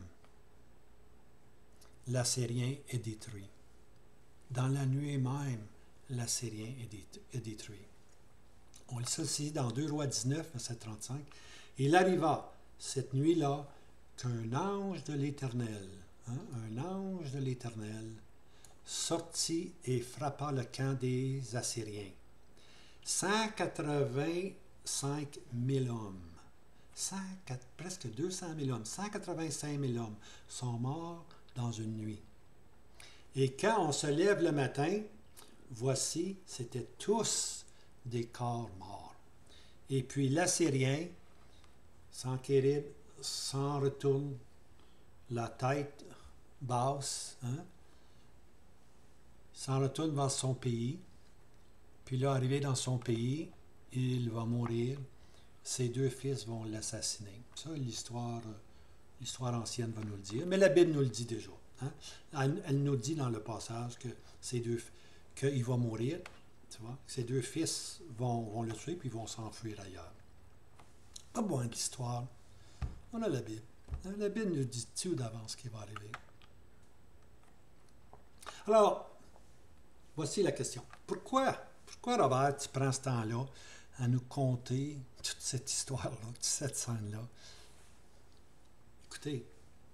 l'Assyrien est détruit. Dans la nuit même, l'Assyrien est détruit. On lit ça aussi dans deux Rois dix-neuf, verset trente-cinq. Il arriva cette nuit-là qu'un ange de l'Éternel, hein, un ange de l'Éternel, sortit et frappa le camp des Assyriens. cent quatre-vingt-cinq mille hommes, cent, presque deux cent mille hommes, cent quatre-vingt-cinq mille hommes sont morts dans une nuit. Et quand on se lève le matin, voici, c'étaient tous des corps morts. Et puis l'Assyrien, Sanchérib, s'en retourne la tête basse, hein, s'en retourne vers son pays, puis là, arrivé dans son pays, il va mourir, ses deux fils vont l'assassiner. Ça, l'histoire, l'histoire ancienne va nous le dire, mais la Bible nous le dit déjà. Hein? Elle, elle nous dit dans le passage que ces deux, qu'il va mourir, tu vois, ses deux fils vont, vont le tuer, puis ils vont s'enfuir ailleurs. Pas bon l'histoire. On a la Bible. La Bible nous dit tout d'avance ce qui va arriver. Alors, voici la question. Pourquoi, pourquoi Robert, tu prends ce temps-là à nous conter toute cette histoire-là, toute cette scène-là? Écoutez,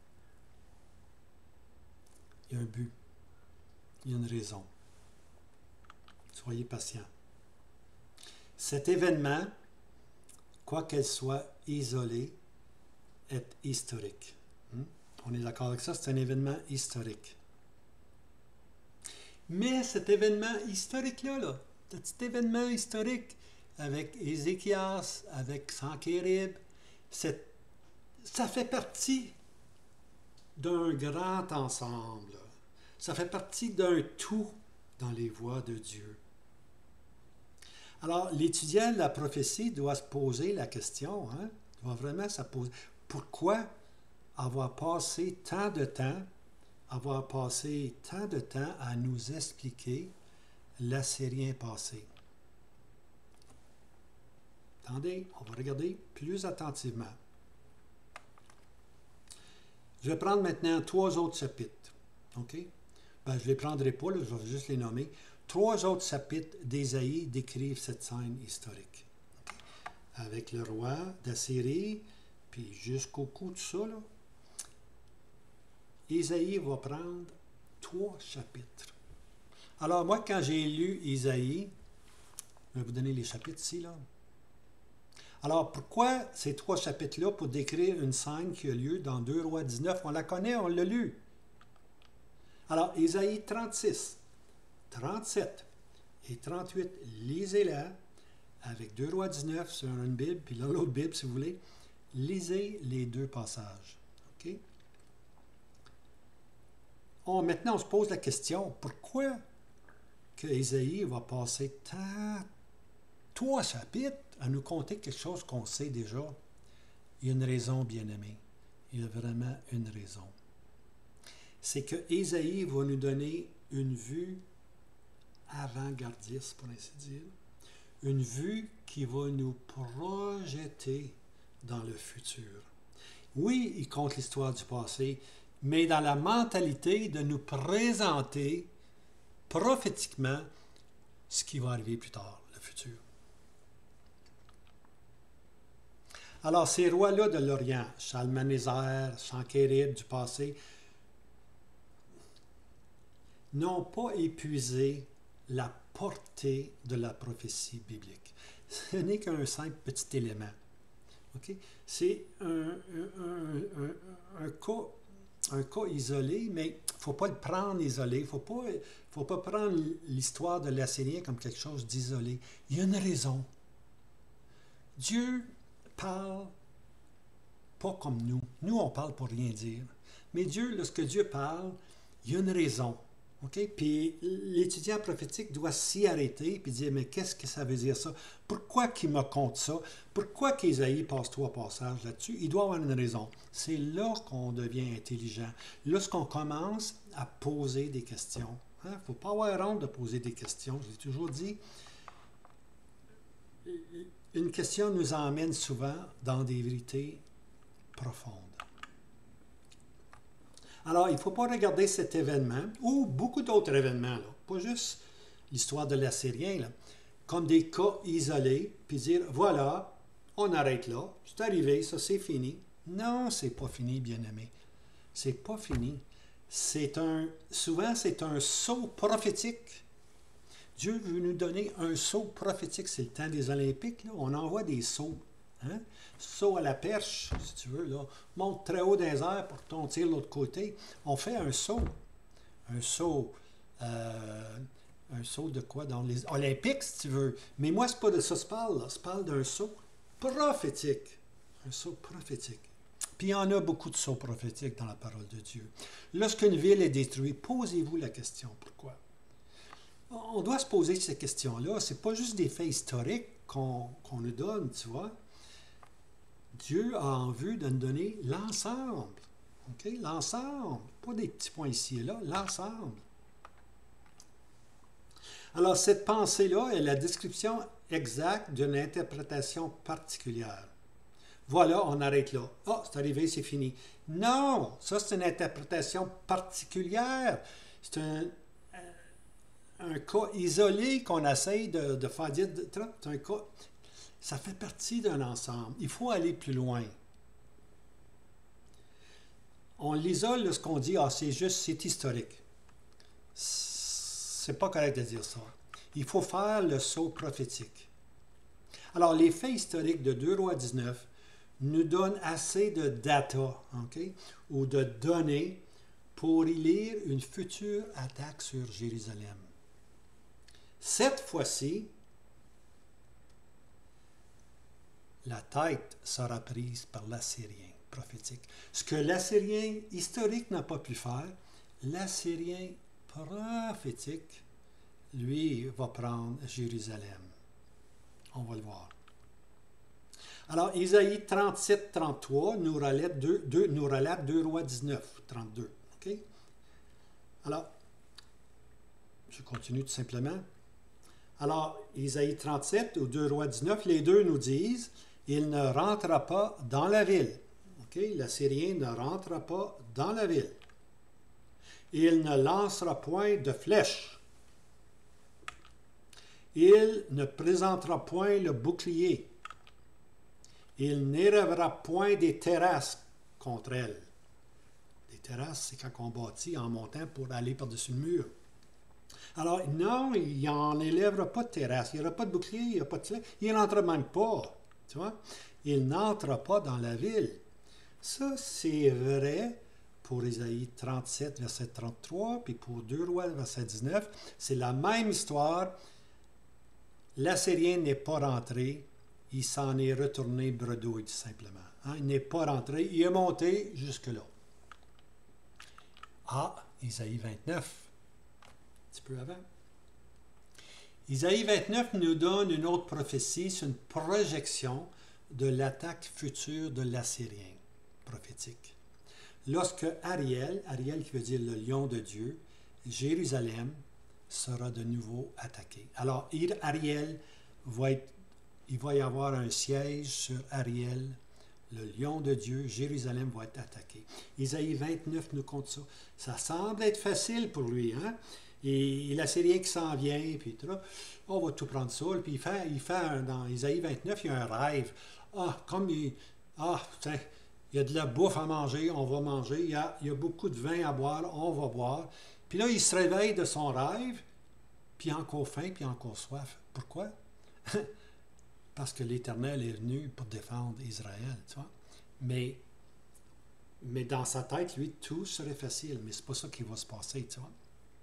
il y a un but, il y a une raison. Soyez patients. Cet événement, quoi qu'elle soit isolée, est historique. Hmm? On est d'accord avec ça, c'est un événement historique. Mais cet événement historique-là, là, cet événement historique avec Ézéchias, avec Sanchérib, ça fait partie d'un grand ensemble. Ça fait partie d'un tout dans les voies de Dieu. Alors, l'étudiant de la prophétie doit se poser la question, hein, doit vraiment se poser, pourquoi avoir passé tant de temps avoir passé tant de temps à nous expliquer l'Assyrien passé. Attendez, on va regarder plus attentivement. Je vais prendre maintenant trois autres chapitres. OK? Ben, je ne les prendrai pas, là, je vais juste les nommer. trois autres chapitres d'Ésaïe décrivent cette scène historique. Okay? Avec le roi d'Assyrie, puis jusqu'au cou, tout ça, là. Ésaïe va prendre trois chapitres. Alors, moi, quand j'ai lu Ésaïe, je vais vous donner les chapitres ici, là. Alors, pourquoi ces trois chapitres-là pour décrire une scène qui a lieu dans deux Rois dix-neuf? On la connaît, on l'a lu. Alors, Ésaïe trente-six, trente-sept et trente-huit, lisez-la avec deux Rois dix-neuf sur une Bible, puis là, l'autre Bible, si vous voulez. Lisez les deux passages. OK? On, maintenant, on se pose la question, pourquoi que Ésaïe va passer tant, trois chapitres à nous conter quelque chose qu'on sait déjà? Il y a une raison, bien-aimé. Il y a vraiment une raison. C'est que Ésaïe va nous donner une vue avant-gardiste, pour ainsi dire. Une vue qui va nous projeter dans le futur. Oui, il compte l'histoire du passé, mais dans la mentalité de nous présenter prophétiquement ce qui va arriver plus tard, le futur. Alors, ces rois-là de l'Orient, Shalmanéser, Sankérib du passé, n'ont pas épuisé la portée de la prophétie biblique. Ce n'est qu'un simple petit élément. Okay? C'est un, un, un, un, un, cas, un cas isolé, mais il ne faut pas le prendre isolé. Il ne faut pas, faut pas prendre l'histoire de l'Assyrien comme quelque chose d'isolé. Il y a une raison. Dieu parle pas comme nous. Nous, on parle pour rien dire. Mais Dieu, lorsque Dieu parle, il y a une raison. Okay? Puis l'étudiant prophétique doit s'y arrêter et dire, mais qu'est-ce que ça veut dire ça? Pourquoi qu'il me compte ça? Pourquoi qu'Ésaïe passe trois passages là-dessus? Il doit avoir une raison. C'est là qu'on devient intelligent. Lorsqu'on commence à poser des questions. Il hein? ne faut pas avoir honte de poser des questions. Je l'ai toujours dit. Une question nous emmène souvent dans des vérités profondes. Alors, il ne faut pas regarder cet événement, ou beaucoup d'autres événements, là, pas juste l'histoire de l'Assyrien, là, comme des cas isolés, puis dire, voilà, on arrête là, c'est arrivé, ça c'est fini. Non, c'est pas fini, bien-aimé. C'est pas fini. C'est un, souvent, c'est un sceau prophétique. Dieu veut nous donner un sceau prophétique. C'est le temps des Olympiques, là. On envoie des sceaux. Hein? Saut à la perche, si tu veux, là. Monte très haut dans les airs pour qu'on tire de l'autre côté. On fait un saut. Un saut. Euh, un saut de quoi? Dans les Olympiques, si tu veux. Mais moi, c'est pas de ça que je parle, là. Je parle d'un saut prophétique. Un saut prophétique. Puis il y en a beaucoup de sauts prophétiques dans la parole de Dieu. Lorsqu'une ville est détruite, posez-vous la question. Pourquoi? On doit se poser ces questions-là. Ce n'est pas juste des faits historiques qu'on qu'on nous donne, tu vois. Dieu a en vue de nous donner l'ensemble. Okay? L'ensemble. Pas des petits points ici et là, l'ensemble. Alors, cette pensée-là est la description exacte d'une interprétation particulière. Voilà, on arrête là. Ah, oh, c'est arrivé, c'est fini. Non, ça c'est une interprétation particulière. C'est un, un cas isolé qu'on essaye de, de faire dire. C'est un cas. Ça fait partie d'un ensemble. Il faut aller plus loin. On l'isole lorsqu'on dit « Ah, c'est juste, c'est historique ». C'est pas correct de dire ça. Il faut faire le saut prophétique. Alors, les faits historiques de deux Rois dix-neuf nous donnent assez de data, okay, ou de données pour y lire une future attaque sur Jérusalem. Cette fois-ci, la tête sera prise par l'Assyrien prophétique. Ce que l'Assyrien historique n'a pas pu faire, l'Assyrien prophétique, lui, va prendre Jérusalem. On va le voir. Alors, Ésaïe trente-sept trente-trois nous relate deux Rois dix-neuf trente-deux. Okay? Alors, je continue tout simplement. Alors, Ésaïe trente-sept ou deux Rois dix-neuf, les deux nous disent « Il ne rentrera pas dans la ville. Okay? » L'Assyrien ne rentrera pas dans la ville. « Il ne lancera point de flèches. » Il ne présentera point le bouclier. Il n'érèvera point des terrasses contre elle. Des terrasses, c'est quand on bâtit en montant pour aller par-dessus le mur. Alors, non, il n'en élèvera pas de terrasse. Il n'y aura pas de bouclier, il n'y aura pas de clé. Il n'entre même pas. Tu vois? Il n'entre pas dans la ville. Ça, c'est vrai pour Ésaïe trente-sept, verset trente-trois, puis pour deux Rois, verset dix-neuf. C'est la même histoire. L'Assyrien n'est pas rentré. Il s'en est retourné bredouille, tout simplement. Hein? Il n'est pas rentré. Il est monté jusque-là. Ah, Ésaïe vingt-neuf. Un petit peu avant. Ésaïe vingt-neuf nous donne une autre prophétie. C'est une projection de l'attaque future de l'Assyrien prophétique. Lorsque Ariel, Ariel qui veut dire le lion de Dieu, Jérusalem sera de nouveau attaqué. Alors, Ariel va être, il va y avoir un siège sur Ariel, le lion de Dieu, Jérusalem va être attaqué. Isaïe vingt-neuf nous compte ça. Ça semble être facile pour lui, hein? Et, et l'Assyrien qui s'en vient, puis tout là, on va tout prendre ça. Puis il fait, il fait un, dans Isaïe vingt-neuf, il y a un rêve. Ah, comme il, ah, tiens, il y a de la bouffe à manger, on va manger. Il y a, il y a beaucoup de vin à boire, on va boire. Puis là, il se réveille de son rêve, puis encore faim, puis encore soif. Pourquoi? Parce que l'Éternel est venu pour défendre Israël, tu vois. Mais, mais dans sa tête, lui, tout serait facile, mais c'est pas ça qui va se passer, tu vois.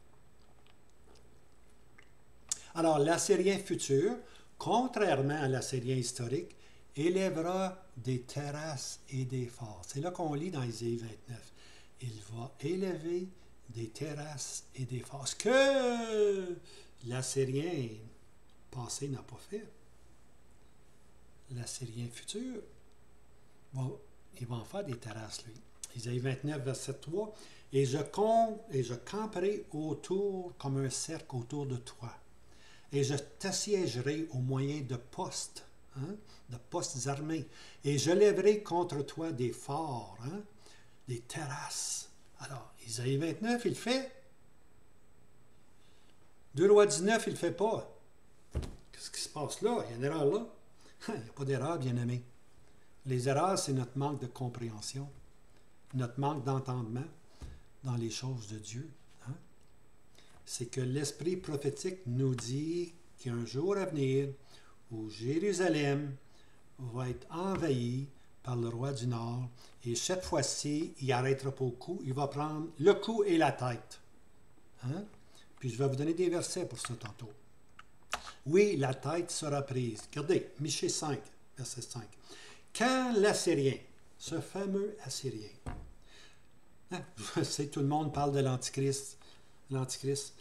Alors, l'Assyrien futur, contrairement à l'Assyrien historique, élèvera des terrasses et des forts. C'est là qu'on lit dans Ésaïe vingt-neuf. Il va élever des terrasses et des forts. Ce que l'Assyrien passé n'a pas fait. L'Assyrien futur, bon, il va en faire des terrasses, lui. Ésaïe vingt-neuf, verset trois. Et je, com, et je camperai autour comme un cercle autour de toi. Et je t'assiégerai au moyen de postes, hein, de postes armés. Et je lèverai contre toi des forts, hein, des terrasses. Alors, Ésaïe vingt-neuf, il le fait. deux Rois dix-neuf, il ne le fait pas. Qu'est-ce qui se passe là? Il y a une erreur là. Il n'y a pas d'erreur, bien-aimé. Les erreurs, c'est notre manque de compréhension, notre manque d'entendement dans les choses de Dieu. Hein? C'est que l'esprit prophétique nous dit qu'il y a un jour à venir où Jérusalem va être envahie par le roi du Nord, et cette fois-ci, il n'arrêtera pas au cou, il va prendre le cou et la tête. Hein? Puis je vais vous donner des versets pour ça tantôt. Oui, la tête sera prise. Regardez, Michée cinq, verset cinq. Quand l'Assyrien, ce fameux Assyrien, hein, je sais, tout le monde parle de l'Antichrist, l'Antichrist.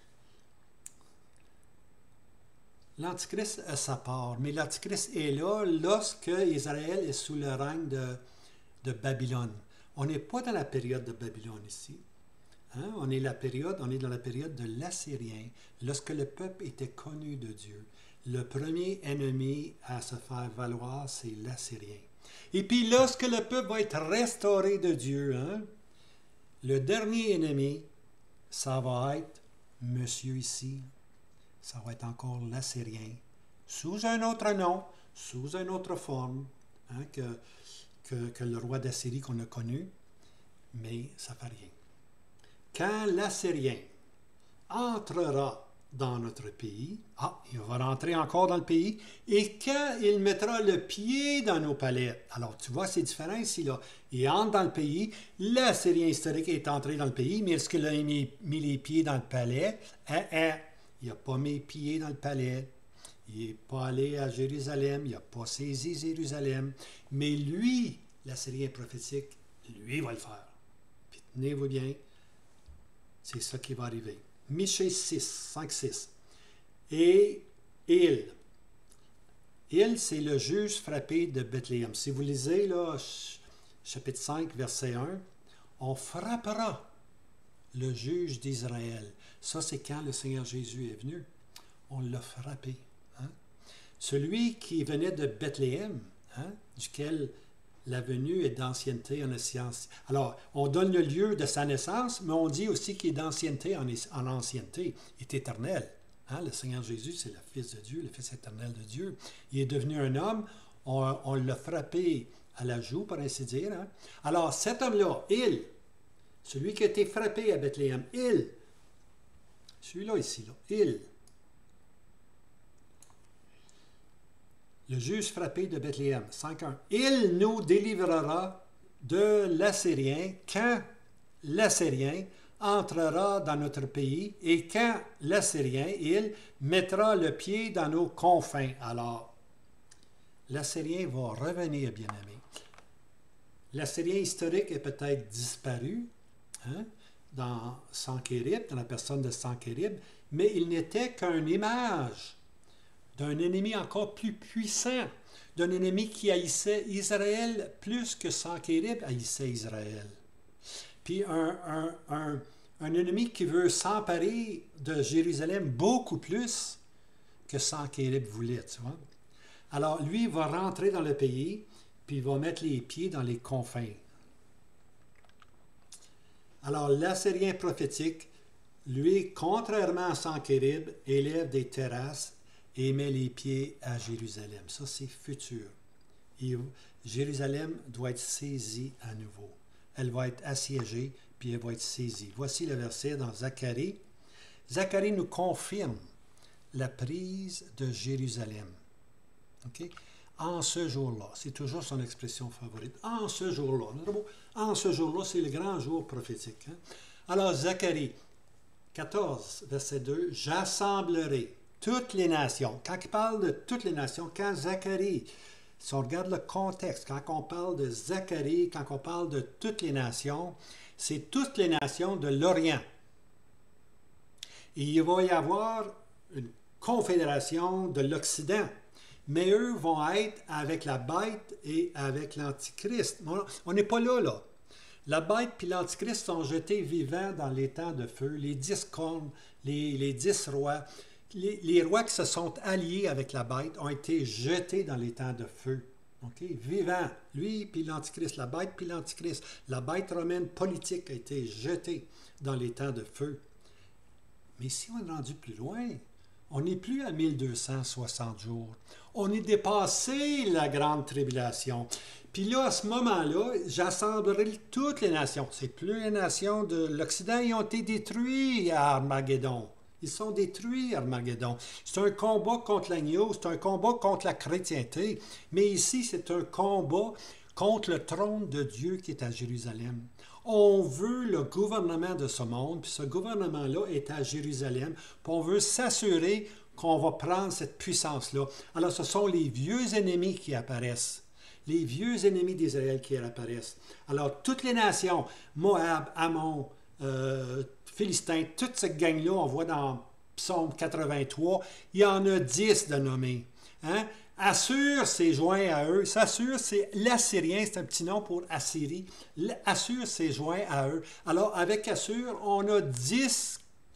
L'Antichrist a sa part, mais l'Antichrist est là lorsque Israël est sous le règne de, de Babylone. On n'est pas dans la période de Babylone ici. Hein? On est la période, on est dans la période de l'Assyrien, lorsque le peuple était connu de Dieu. Le premier ennemi à se faire valoir, c'est l'Assyrien. Et puis lorsque le peuple va être restauré de Dieu, hein, le dernier ennemi, ça va être monsieur ici, ça va être encore l'Assyrien, sous un autre nom, sous une autre forme, hein, que, que, que le roi d'Assyrie qu'on a connu, mais ça ne fait rien. Quand l'Assyrien entrera dans notre pays, ah, il va rentrer encore dans le pays, et quand il mettra le pied dans nos palais, alors tu vois, c'est différent ici, là. Il entre dans le pays, l'Assyrien historique est entré dans le pays, mais est-ce qu'il a mis, mis les pieds dans le palais? Hein, hein, il n'a pas mis les pieds dans le palais, il n'est pas allé à Jérusalem, il n'a pas saisi Jérusalem, mais lui, l'Assyrien prophétique, lui va le faire. Puis tenez-vous bien, c'est ça qui va arriver. Michée six, cinq, six. Et il, il, c'est le juge frappé de Bethléem. Si vous lisez, là, chapitre cinq, verset un, on frappera le juge d'Israël. Ça, c'est quand le Seigneur Jésus est venu. On l'a frappé. Hein? Celui qui venait de Bethléem, hein, duquel la venue est d'ancienneté en science. Alors, on donne le lieu de sa naissance, mais on dit aussi qu'il est d'ancienneté en, en ancienneté, il est éternel. Hein, le Seigneur Jésus, c'est le Fils de Dieu, le Fils éternel de Dieu. Il est devenu un homme, on, on l'a frappé à la joue, pour ainsi dire. Hein. Alors, cet homme-là, il, celui qui a été frappé à Bethléem, il, celui-là ici, là, il, le juge frappé de Bethléem, cinq un, il nous délivrera de l'Assyrien quand l'Assyrien entrera dans notre pays et quand l'Assyrien, il, mettra le pied dans nos confins. Alors, l'Assyrien va revenir, bien-aimé. L'Assyrien historique est peut-être disparu hein, dans Sanchérib, dans la personne de Sanchérib, mais il n'était qu'une image d'un ennemi encore plus puissant, d'un ennemi qui haïssait Israël plus que Sanchérib haïssait Israël. Puis un, un, un, un ennemi qui veut s'emparer de Jérusalem beaucoup plus que Sanchérib voulait, tu vois. Alors, lui, il va rentrer dans le pays, puis il va mettre les pieds dans les confins. Alors, l'Assyrien prophétique, lui, contrairement à Sanchérib, élève des terrasses et met les pieds à Jérusalem. Ça, c'est futur. Et Jérusalem doit être saisie à nouveau. Elle va être assiégée, puis elle va être saisie. Voici le verset dans Zacharie. Zacharie nous confirme la prise de Jérusalem. Okay? En ce jour-là, c'est toujours son expression favorite. En ce jour-là. En ce jour-là, c'est le grand jour prophétique. Hein? Alors, Zacharie quatorze, verset deux, « J'assemblerai toutes les nations. » Quand il parle de toutes les nations, quand Zacharie, si on regarde le contexte, quand on parle de Zacharie, quand on parle de toutes les nations, c'est toutes les nations de l'Orient. Et il va y avoir une confédération de l'Occident. Mais eux vont être avec la bête et avec l'Antichrist. On n'est pas là, là. La bête et l'Antichrist sont jetés vivants dans les temps de feu. Les dix cornes, les, les dix rois, les, les rois qui se sont alliés avec la bête ont été jetés dans les temps de feu. Okay? Vivants. Lui puis l'Antichrist, la bête puis l'Antichrist. La bête romaine politique a été jetée dans les temps de feu. Mais si on est rendu plus loin, on n'est plus à mille deux cent soixante jours. On est dépassé la grande tribulation. Puis là, à ce moment-là, j'assemblerai toutes les nations. C'est plus les nations de l'Occident, ils ont été détruits à Armageddon. Ils sont détruits à Armageddon. C'est un combat contre l'agneau, c'est un combat contre la chrétienté. Mais ici, c'est un combat contre le trône de Dieu qui est à Jérusalem. On veut le gouvernement de ce monde, puis ce gouvernement-là est à Jérusalem, puis on veut s'assurer qu'on va prendre cette puissance-là. Alors, ce sont les vieux ennemis qui apparaissent, les vieux ennemis d'Israël qui apparaissent. Alors, toutes les nations, Moab, Ammon, euh, Philistins, toute cette gang-là, on voit dans Psaume quatre-vingt-trois, il y en a dix de nommés. Hein? Assur s'est joint à eux. Assur, c'est l'Assyrien, c'est un petit nom pour Assyrie. Assur s'est joint à eux. Alors, avec Assur, on a dix,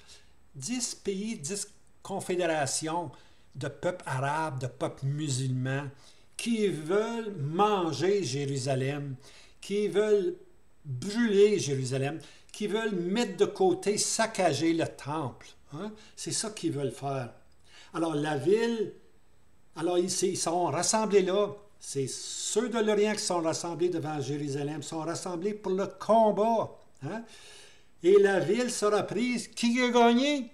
dix pays, dix confédérations de peuples arabes, de peuples musulmans, qui veulent manger Jérusalem, qui veulent brûler Jérusalem, qui veulent mettre de côté, saccager le temple. Hein? C'est ça qu'ils veulent faire. Alors, la ville... Alors, ils sont rassemblés là. C'est ceux de l'Orient qui sont rassemblés devant Jérusalem, sont rassemblés pour le combat. Hein? Et la ville sera prise. Qui a gagné?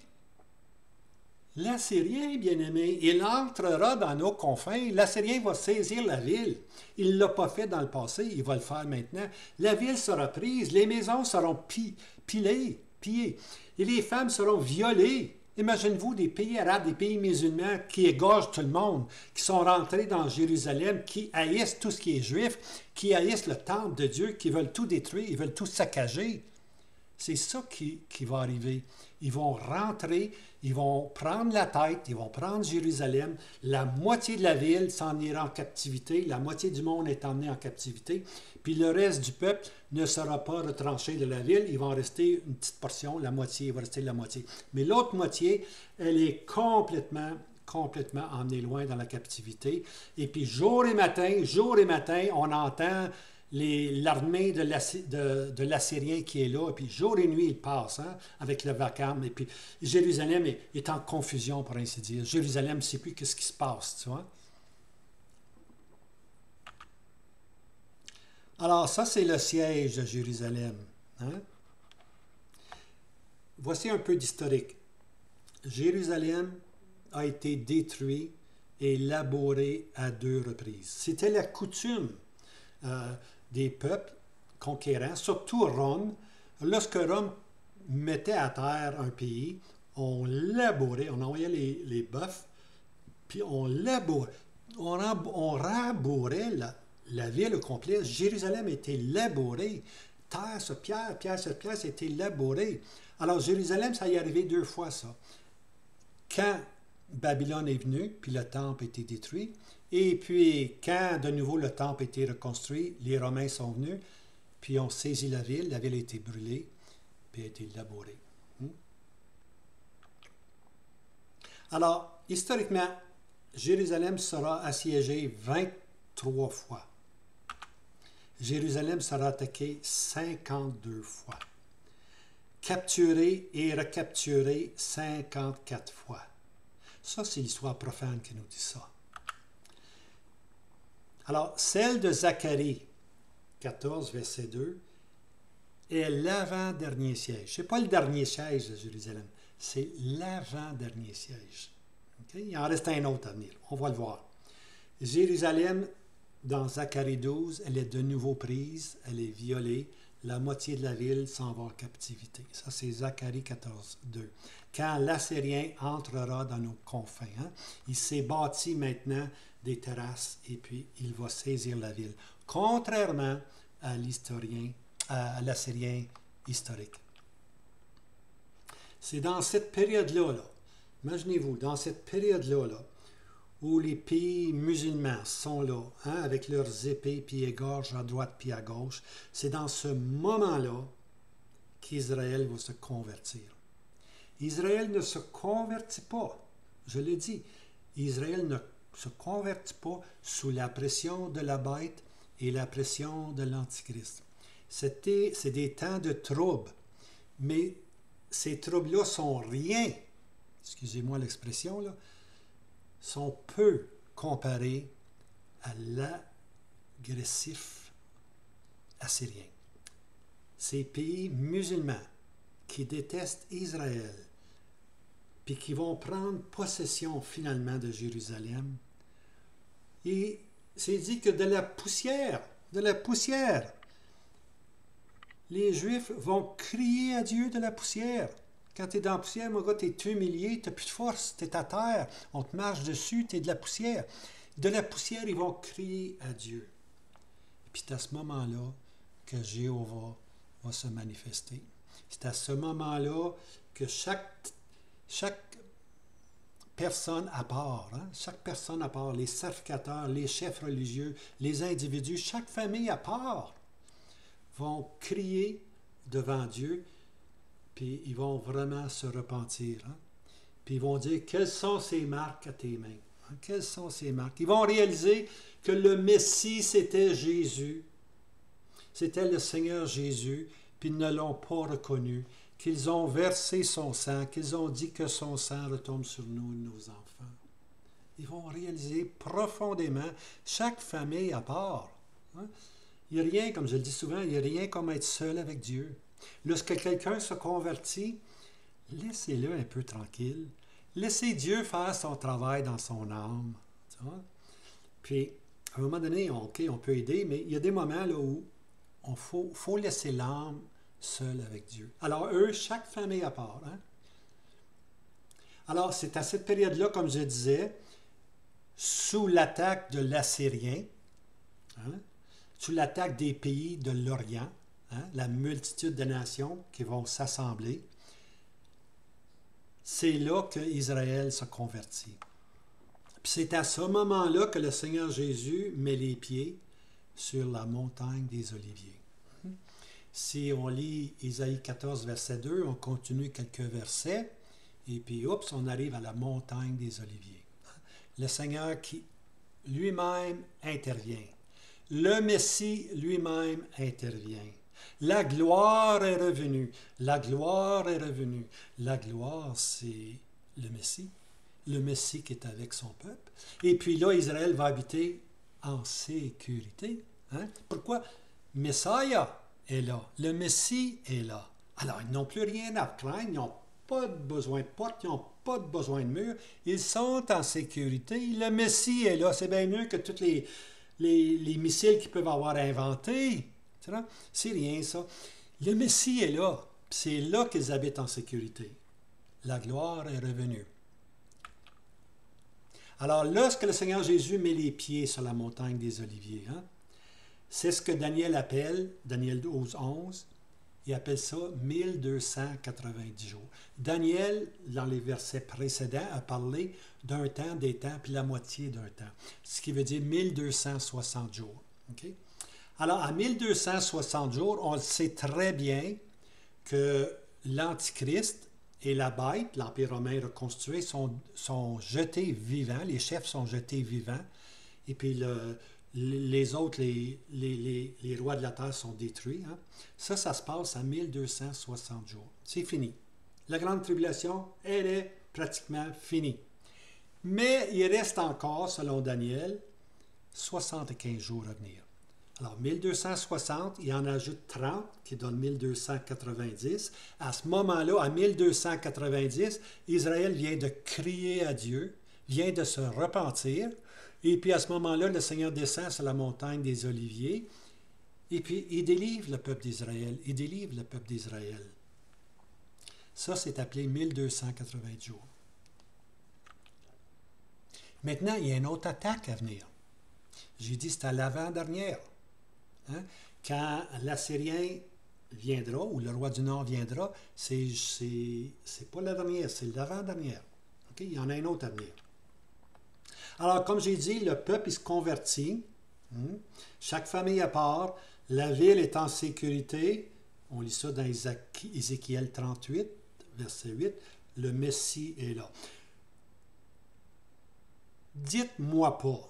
L'Assyrien, bien-aimé. Il entrera dans nos confins. L'Assyrien va saisir la ville. Il ne l'a pas fait dans le passé, il va le faire maintenant. La ville sera prise. Les maisons seront pi pilées, pillées. Et les femmes seront violées. Imaginez-vous des pays arabes, des pays musulmans qui égorgent tout le monde, qui sont rentrés dans Jérusalem, qui haïssent tout ce qui est juif, qui haïssent le temple de Dieu, qui veulent tout détruire, ils veulent tout saccager. C'est ça qui, qui va arriver. Ils vont rentrer, ils vont prendre la tête, ils vont prendre Jérusalem. La moitié de la ville s'en ira en captivité, la moitié du monde est emmené en captivité. Puis le reste du peuple ne sera pas retranché de la ville. Il va en rester une petite portion, la moitié, il va rester la moitié. Mais l'autre moitié, elle est complètement, complètement emmenée loin dans la captivité. Et puis jour et matin, jour et matin, on entend l'armée de l'Assyrien de, qui est là, et puis jour et nuit, il passe, hein, avec le vacarme, et puis Jérusalem est, est en confusion, pour ainsi dire. Jérusalem ne sait plus ce qui se passe, tu vois. Alors, ça, c'est le siège de Jérusalem. Hein? Voici un peu d'historique. Jérusalem a été détruit et labouré à deux reprises. C'était la coutume euh, des peuples conquérants, surtout Rome. Lorsque Rome mettait à terre un pays, on labourait, on envoyait les, les bœufs, puis on labourait, on, on rabourait la, la ville au complet. Jérusalem était labourée, terre sur pierre, pierre sur pierre, c'était labouré. Alors Jérusalem, ça y est arrivé deux fois ça. Quand Babylone est venue, puis le temple a été détruit, et puis quand de nouveau le temple a été reconstruit, les Romains sont venus, puis ont saisi la ville, la ville a été brûlée, puis a été labourée. Alors, historiquement, Jérusalem sera assiégée vingt-trois fois. Jérusalem sera attaquée cinquante-deux fois. Capturée et recapturée cinquante-quatre fois. Ça, c'est l'histoire profane qui nous dit ça. Alors, celle de Zacharie quatorze, verset deux, est l'avant-dernier siège. Ce n'est pas le dernier siège de Jérusalem, c'est l'avant-dernier siège. Okay? Il en reste un autre à venir, on va le voir. Jérusalem, dans Zacharie douze, elle est de nouveau prise, elle est violée, la moitié de la ville s'en va en captivité. Ça, c'est Zacharie quatorze, deux. Quand l'Assyrien entrera dans nos confins, hein, il s'est bâti maintenant des terrasses et puis il va saisir la ville, contrairement à l'historien, à l'Assyrien historique. C'est dans cette période-là, là, imaginez-vous, dans cette période-là, là, où les pays musulmans sont là, hein, avec leurs épées, puis égorgent à droite, puis à gauche, c'est dans ce moment-là qu'Israël va se convertir. Israël ne se convertit pas, je l'ai dit, Israël ne se convertit pas sous la pression de la bête et la pression de l'Antichrist. C'est des temps de troubles, mais ces troubles-là sont rien, excusez-moi l'expression, là, sont peu comparés à l'agressif assyrien. Ces pays musulmans qui détestent Israël, puis qui vont prendre possession finalement de Jérusalem, et c'est dit que de la poussière, de la poussière, les Juifs vont crier à Dieu de la poussière. Quand tu es dans la poussière, mon gars, tu es humilié, tu n'as plus de force, tu es à terre, on te marche dessus, tu es de la poussière. De la poussière, ils vont crier à Dieu. Et puis c'est à ce moment-là que Jéhovah va se manifester. C'est à ce moment-là que chaque, chaque personne à part, hein, chaque personne à part, les sacrificateurs, les chefs religieux, les individus, chaque famille à part, vont crier devant Dieu. Puis ils vont vraiment se repentir. Hein? Puis ils vont dire, quelles sont ces marques à tes mains? Hein? Quelles sont ces marques? Ils vont réaliser que le Messie, c'était Jésus. C'était le Seigneur Jésus, puis ils ne l'ont pas reconnu, qu'ils ont versé son sang, qu'ils ont dit que son sang retombe sur nous, nos enfants. Ils vont réaliser profondément, chaque famille à part. Hein? Il n'y a rien, comme je le dis souvent, il n'y a rien comme être seul avec Dieu. Lorsque quelqu'un se convertit, laissez-le un peu tranquille. Laissez Dieu faire son travail dans son âme. Tu vois? Puis, à un moment donné, OK, on peut aider, mais il y a des moments là, où il faut, faut laisser l'âme seule avec Dieu. Alors, eux, chaque famille à part. Hein? Alors, c'est à cette période-là, comme je disais, sous l'attaque de l'Assyrien, hein? Sous l'attaque des pays de l'Orient, hein, la multitude de nations qui vont s'assembler, c'est là qu'Israël se convertit. Puis c'est à ce moment-là que le Seigneur Jésus met les pieds sur la montagne des Oliviers. Si on lit Isaïe quatorze, verset deux, on continue quelques versets, et puis, oups, on arrive à la montagne des Oliviers. Le Seigneur qui lui-même intervient. le Messie lui-même intervient. La gloire est revenue. La gloire est revenue. La gloire, c'est le Messie. Le Messie qui est avec son peuple. Et puis là, Israël va habiter en sécurité. Hein? Pourquoi? Messiah est là. Le Messie est là. Alors, ils n'ont plus rien à craindre. Ils n'ont pas besoin de porte. Ils n'ont pas de besoin de mur. Ils sont en sécurité. Le Messie est là. C'est bien mieux que tous les, les, les missiles qu'ils peuvent avoir inventés. C'est rien, ça. Le Messie est là. C'est là qu'ils habitent en sécurité. La gloire est revenue. Alors, lorsque le Seigneur Jésus met les pieds sur la montagne des Oliviers, hein, c'est ce que Daniel appelle, Daniel douze, onze, il appelle ça mille deux cent quatre-vingt-dix jours. Daniel, dans les versets précédents, a parlé d'un temps, des temps, puis la moitié d'un temps, ce qui veut dire mille deux cent soixante jours. Okay? Alors, à mille deux cent soixante jours, on le sait très bien que l'Antichrist et la bête, l'Empire romain reconstitué, sont, sont jetés vivants, les chefs sont jetés vivants, et puis le, les autres, les, les, les, les rois de la terre sont détruits. Hein. Ça, ça se passe à mille deux cent soixante jours. C'est fini. La grande tribulation, elle est pratiquement finie. Mais il reste encore, selon Daniel, soixante-quinze jours à venir. Alors, mille deux cent soixante, il en ajoute trente, qui donne mille deux cent quatre-vingt-dix. À ce moment-là, à mille deux cent quatre-vingt-dix, Israël vient de crier à Dieu, vient de se repentir. Et puis, à ce moment-là, le Seigneur descend sur la montagne des Oliviers. Et puis, il délivre le peuple d'Israël. Il délivre le peuple d'Israël. Ça, c'est appelé mille deux cent quatre-vingts jours. Maintenant, il y a une autre attaque à venir. J'ai dit, c'est à l'avant-dernière. Hein? Quand l'Assyrien viendra, ou le roi du Nord viendra, c'est c'est pas la dernière, c'est l'avant-dernière. Okay? Il y en a un autre à venir. Alors, comme j'ai dit, le peuple il se convertit. Hein? Chaque famille à part. La ville est en sécurité. On lit ça dans Ézéchiel trente-huit, verset huit. Le Messie est là. Dites-moi pas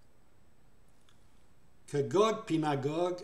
que Gog puis Magog,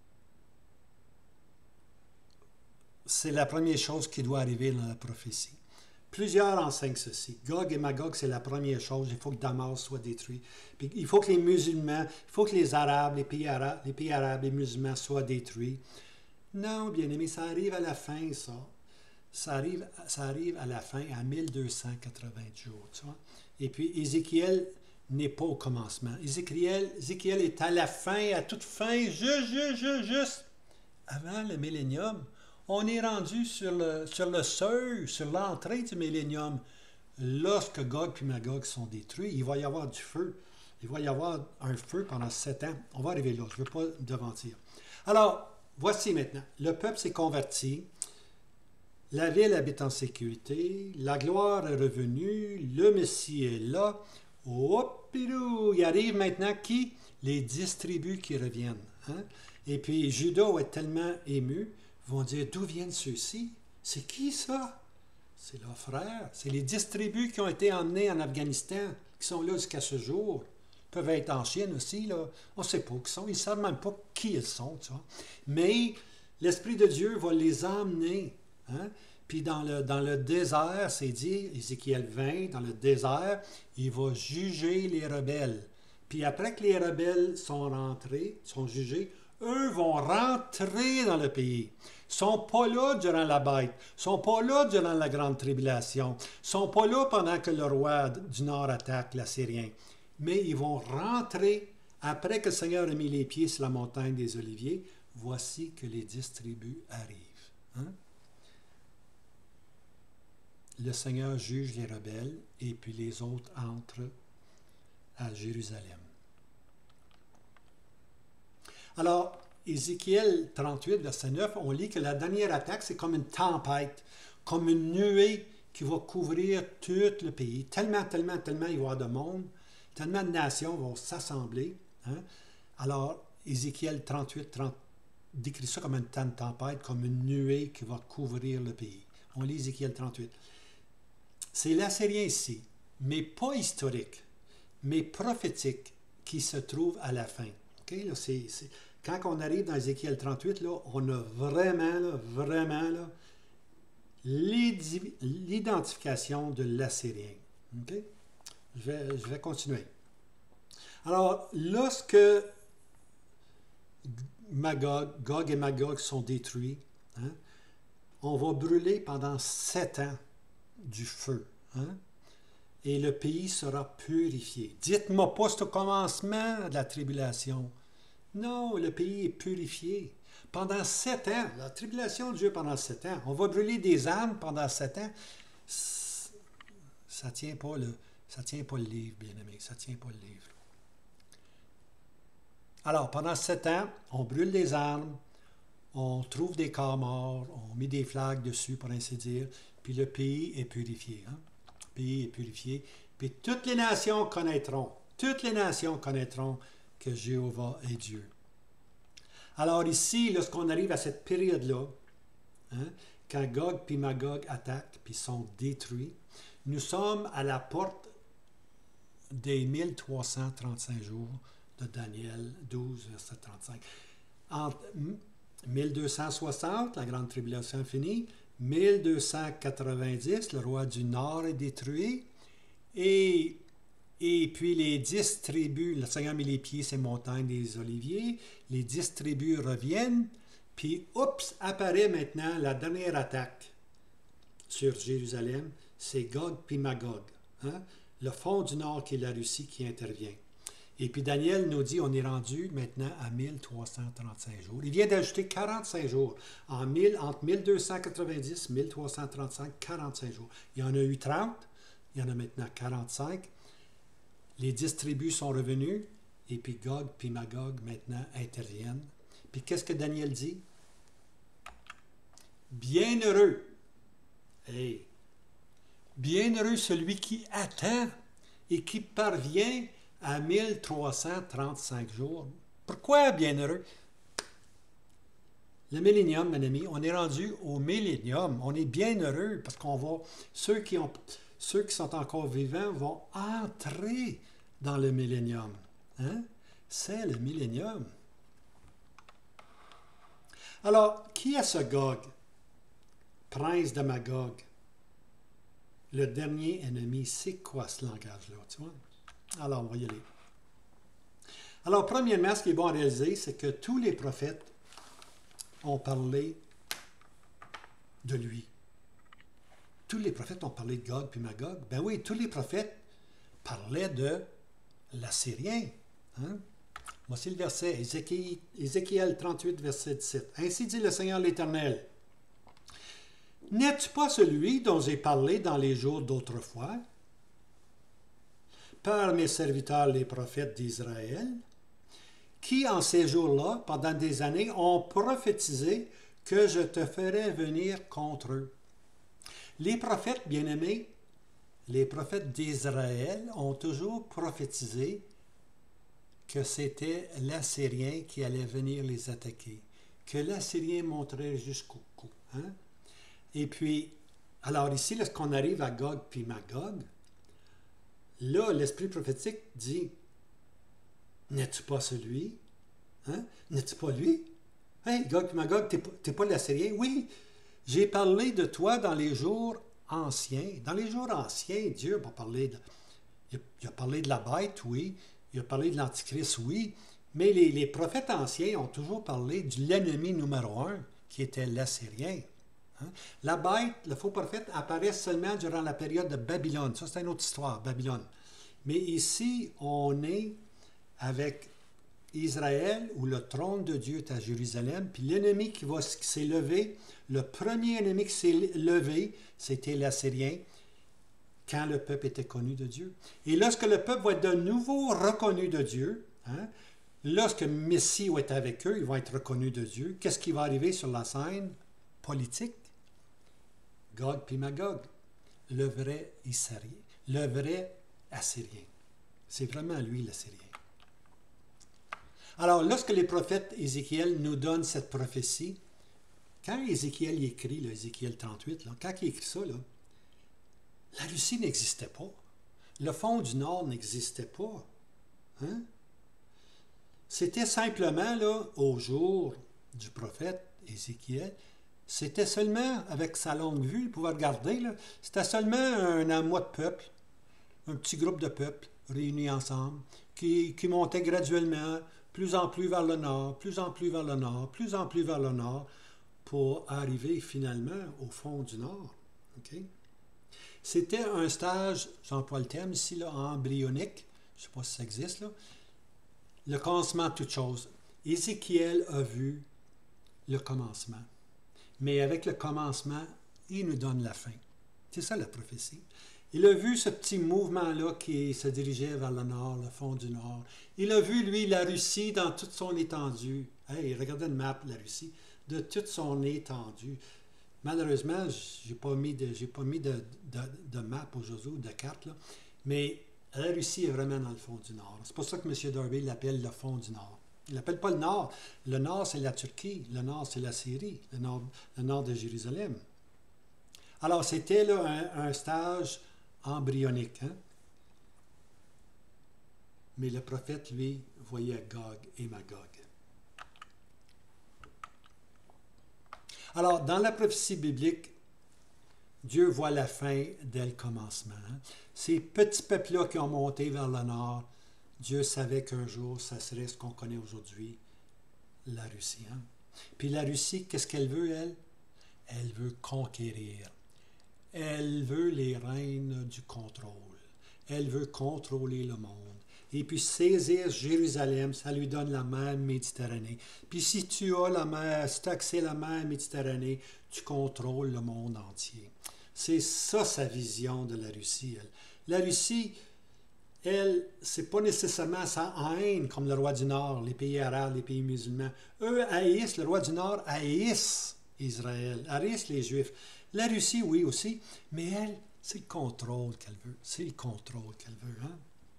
c'est la première chose qui doit arriver dans la prophétie. Plusieurs enseignent ceci. Gog et Magog, c'est la première chose. Il faut que Damas soit détruit. Puis il faut que les musulmans, il faut que les Arabes, les pays arabes, les pays arabes, les musulmans soient détruits. Non, bien aimé, ça arrive à la fin, ça. Ça arrive, ça arrive à la fin, à mille deux cent quatre-vingts jours. Tu vois? Et puis Ézéchiel n'est pas au commencement. Ézéchiel, Ézéchiel est à la fin, à toute fin, juste, juste, juste, juste avant le millénium. On est rendu sur le, sur le seuil, sur l'entrée du millénium. Lorsque Gog et Magog sont détruits, il va y avoir du feu. Il va y avoir un feu pendant sept ans. On va arriver là, je ne veux pas devantir. Alors, voici maintenant. Le peuple s'est converti. La ville habite en sécurité. La gloire est revenue. Le Messie est là. Hop-pilou! Il arrive maintenant qui? Les dix tribus qui reviennent. Hein? Et puis, Judas va être tellement ému, ils vont dire, d'où viennent ceux-ci? C'est qui ça? C'est leurs frères. C'est les dix tribus qui ont été emmenés en Afghanistan, qui sont là jusqu'à ce jour. Ils peuvent être en Chine aussi, là. On ne sait pas où ils sont. Ils ne savent même pas qui ils sont, tu vois. Mais l'Esprit de Dieu va les emmener. Hein? Puis dans le, dans le désert, c'est dit, Ézéchiel vingt, dans le désert, il va juger les rebelles. Puis après que les rebelles sont rentrés, sont jugés, eux vont rentrer dans le pays. Ils ne sont pas là durant la bête. Ils ne sont pas là durant la grande tribulation. Ils ne sont pas là pendant que le roi du Nord attaque l'Assyrien. Mais ils vont rentrer après que le Seigneur a mis les pieds sur la montagne des Oliviers. Voici que les dix tribus arrivent. Hein? Le Seigneur juge les rebelles et puis les autres entrent à Jérusalem. Alors, Ézéchiel trente-huit, verset neuf, on lit que la dernière attaque, c'est comme une tempête, comme une nuée qui va couvrir tout le pays. Tellement, tellement, tellement il va y avoir de monde, tellement de nations vont s'assembler. Hein? Alors, Ézéchiel trente-huit, trente, décrit ça comme une tempête, comme une nuée qui va couvrir le pays. On lit Ézéchiel trente-huit. C'est l'Assyrien ici, mais pas historique, mais prophétique, qui se trouve à la fin. Okay? Là, c'est, c'est... Quand on arrive dans Ézéchiel trente-huit, là, on a vraiment, là, vraiment là, l'identification de l'Assyrien. Okay? Je vais, je vais continuer. Alors, lorsque Magog, Gog et Magog sont détruits, hein, on va brûler pendant sept ans du feu. Hein, et le pays sera purifié. Dites-moi pas c'est au commencement de la tribulation. Non, le pays est purifié. Pendant sept ans, la tribulation dure pendant sept ans. On va brûler des âmes pendant sept ans. Ça ne tient pas le, ça tient pas le livre, bien-aimé. Ça ne tient pas le livre. Alors, pendant sept ans, on brûle des armes, on trouve des corps morts, on met des flags dessus, pour ainsi dire, puis le pays est purifié. Hein? Le pays est purifié. Puis toutes les nations connaîtront, toutes les nations connaîtront que Jéhovah est Dieu. Alors ici, lorsqu'on arrive à cette période-là, hein, quand Gog puis Magog attaquent puis sont détruits, nous sommes à la porte des mille trois cent trente-cinq jours de Daniel douze, verset trente-cinq. Entre mille deux cent soixante, la grande tribulation finie, mille deux cent quatre-vingt-dix, le roi du Nord est détruit, et, et puis les dix tribus, le Seigneur met les pieds ces montagnes des Oliviers, les dix tribus reviennent, puis oups, apparaît maintenant la dernière attaque sur Jérusalem, c'est Gog puis Magog, hein? Le front du Nord qui est la Russie qui intervient. Et puis Daniel nous dit, on est rendu maintenant à mille trois cent trente-cinq jours. Il vient d'ajouter quarante-cinq jours. En mille, entre mille deux cent quatre-vingt-dix et mille trois cent trente-cinq, quarante-cinq jours. Il y en a eu trente, il y en a maintenant quarante-cinq. Les dix tribus sont revenues, et puis Gog puis Magog maintenant interviennent. Puis qu'est-ce que Daniel dit? Bienheureux. Hey! Bienheureux celui qui attend et qui parvient à mille trois cent trente-cinq jours. Pourquoi bienheureux? Le millénium, mon ami, on est rendu au millénium. On est bienheureux parce qu'on va, ceux qui, ont, ceux qui sont encore vivants vont entrer dans le millénium. Hein? C'est le millénium. Alors, qui est ce Gog? Prince de Magog. Le dernier ennemi, c'est quoi ce langage-là, tu vois? Alors, on va y aller. Alors, premièrement, ce qui est bon à réaliser, c'est que tous les prophètes ont parlé de lui. Tous les prophètes ont parlé de Gog puis Magog. Ben oui, tous les prophètes parlaient de l'Assyrien. Hein? Voici le verset, Ézéchiel, Ézéchiel trente-huit, verset dix-sept. Ainsi dit le Seigneur l'Éternel. N'es-tu pas celui dont j'ai parlé dans les jours d'autrefois, par mes serviteurs les prophètes d'Israël, qui en ces jours-là, pendant des années, ont prophétisé que je te ferais venir contre eux? Les prophètes, bien-aimés, les prophètes d'Israël ont toujours prophétisé que c'était l'Assyrien qui allait venir les attaquer, que l'Assyrien monterait jusqu'au cou. Hein? Et puis, alors ici, lorsqu'on arrive à Gog puis Magog, là, l'esprit prophétique dit, n'es-tu pas celui? Hein? N'es-tu pas lui? Hey, Gog puis Magog, t'es pas, t'es pas l'Assyrien? Oui, j'ai parlé de toi dans les jours anciens. Dans les jours anciens, Dieu a parlé de, il a, il a parlé de la bête, oui. Il a parlé de l'Antichrist, oui. Mais les, les prophètes anciens ont toujours parlé de l'ennemi numéro un, qui était l'Assyrien. Hein? La bête, le faux prophète, apparaît seulement durant la période de Babylone. Ça, c'est une autre histoire, Babylone. Mais ici, on est avec Israël, où le trône de Dieu est à Jérusalem, puis l'ennemi qui, va, qui s'est levé, le premier ennemi qui s'est levé, c'était l'Assyrien, quand le peuple était connu de Dieu. Et lorsque le peuple va être de nouveau reconnu de Dieu, hein, lorsque Messie va être avec eux, ils vont être reconnus de Dieu, qu'est-ce qui va arriver sur la scène politique? Gog puis Magog, le vrai Assyrien, le vrai Assyrien. C'est vraiment lui l'Assyrien. Alors, lorsque les prophètes Ézéchiel nous donnent cette prophétie, quand Ézéchiel écrit, là, Ézéchiel trente-huit, là, quand il écrit ça, là, la Russie n'existait pas. Le fond du Nord n'existait pas. Hein? C'était simplement, là, au jour du prophète Ézéchiel, c'était seulement, avec sa longue vue, il pouvait regarder, là, c'était seulement un amas de peuple, un petit groupe de peuple réunis ensemble, qui, qui montait graduellement, plus en plus vers le nord, plus en plus vers le nord, plus en plus vers le nord, pour arriver finalement au fond du nord. Okay? C'était un stage, j'emploie le terme ici, là, embryonique, je ne sais pas si ça existe, là, le commencement de toute chose. Ézéchiel a vu le commencement. Mais avec le commencement, il nous donne la fin. C'est ça la prophétie. Il a vu ce petit mouvement-là qui se dirigeait vers le nord, le fond du nord. Il a vu, lui, la Russie dans toute son étendue. Hey, regardez une map, la Russie, de toute son étendue. Malheureusement, je n'ai pas mis de, j'ai pas mis de, de, de map aujourd'hui, de carte, là, mais la Russie est vraiment dans le fond du nord. C'est pour ça que M. Darby l'appelle le fond du nord. Il l'appelle pas le nord. Le nord, c'est la Turquie. Le nord, c'est la Syrie. Le nord, le nord de Jérusalem. Alors, c'était là un, un stage embryonique. Hein? Mais le prophète, lui, voyait Gog et Magog. Alors, dans la prophétie biblique, Dieu voit la fin dès le commencement. Hein? Ces petits peuples-là qui ont monté vers le nord, Dieu savait qu'un jour, ça serait ce qu'on connaît aujourd'hui, la Russie. Hein? Puis la Russie, qu'est-ce qu'elle veut, elle? Elle veut conquérir. Elle veut les règnes du contrôle. Elle veut contrôler le monde. Et puis saisir Jérusalem, ça lui donne la mer Méditerranée. Puis si tu as la mer, si tu as accès à la mer Méditerranée, tu contrôles le monde entier. C'est ça sa vision de la Russie. Elle. La Russie, elle, c'est pas nécessairement sa haine comme le roi du Nord, les pays arabes, les pays musulmans. Eux haïssent, le roi du Nord haïssent Israël, haïssent les Juifs. La Russie, oui aussi, mais elle, c'est le contrôle qu'elle veut. C'est le contrôle qu'elle veut. Hein?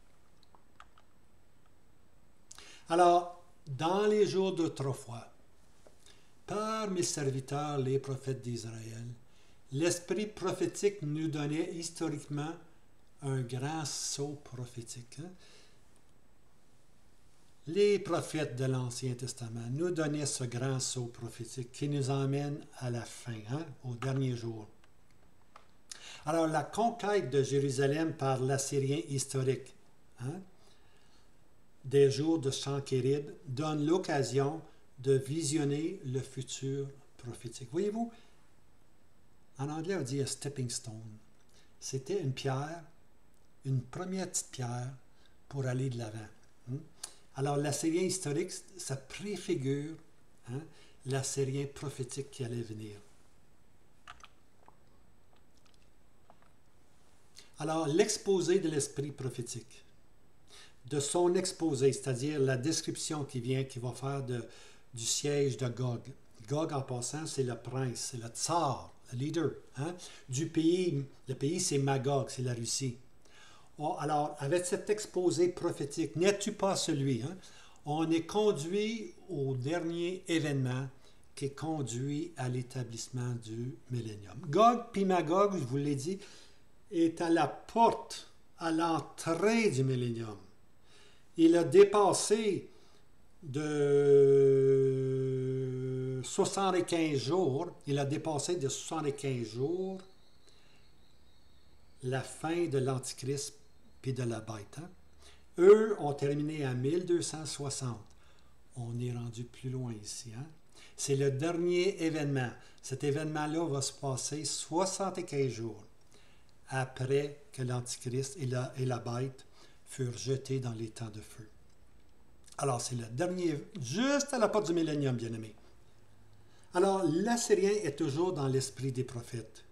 Alors, dans les jours d'autrefois, par mes serviteurs, les prophètes d'Israël, l'esprit prophétique nous donnait historiquement un grand sceau prophétique. Hein? Les prophètes de l'Ancien Testament nous donnaient ce grand sceau prophétique qui nous emmène à la fin, hein? Au dernier jour. Alors, la conquête de Jérusalem par l'Assyrien historique, hein? Des jours de Sanchérib donne l'occasion de visionner le futur prophétique. Voyez-vous, en anglais, on dit a stepping stone. C'était une pierre, une première petite pierre pour aller de l'avant. Hein? Alors, l'Assyrien historique, ça préfigure hein, l'Assyrien prophétique qui allait venir. Alors, l'exposé de l'esprit prophétique, de son exposé, c'est-à-dire la description qui vient, qui va faire de, du siège de Gog. Gog, en passant, c'est le prince, c'est le tsar, le leader hein, du pays. Le pays, c'est Magog, c'est la Russie. Oh, alors, avec cet exposé prophétique, n'es-tu pas celui? Hein, on est conduit au dernier événement qui conduit à l'établissement du millénium. Gog puis Magog, je vous l'ai dit, est à la porte, à l'entrée du millénium. Il a dépassé de soixante-quinze jours, il a dépassé de soixante-quinze jours la fin de l'Antichrist puis de la bête. Hein? Eux ont terminé à mille deux cent soixante. On est rendu plus loin ici. Hein? C'est le dernier événement. Cet événement-là va se passer soixante-quinze jours après que l'Antichrist et la, et la bête furent jetés dans les temps de feu. Alors, c'est le dernier, juste à la porte du millénium, bien-aimé. Alors, l'Assyrien est toujours dans l'esprit des prophètes.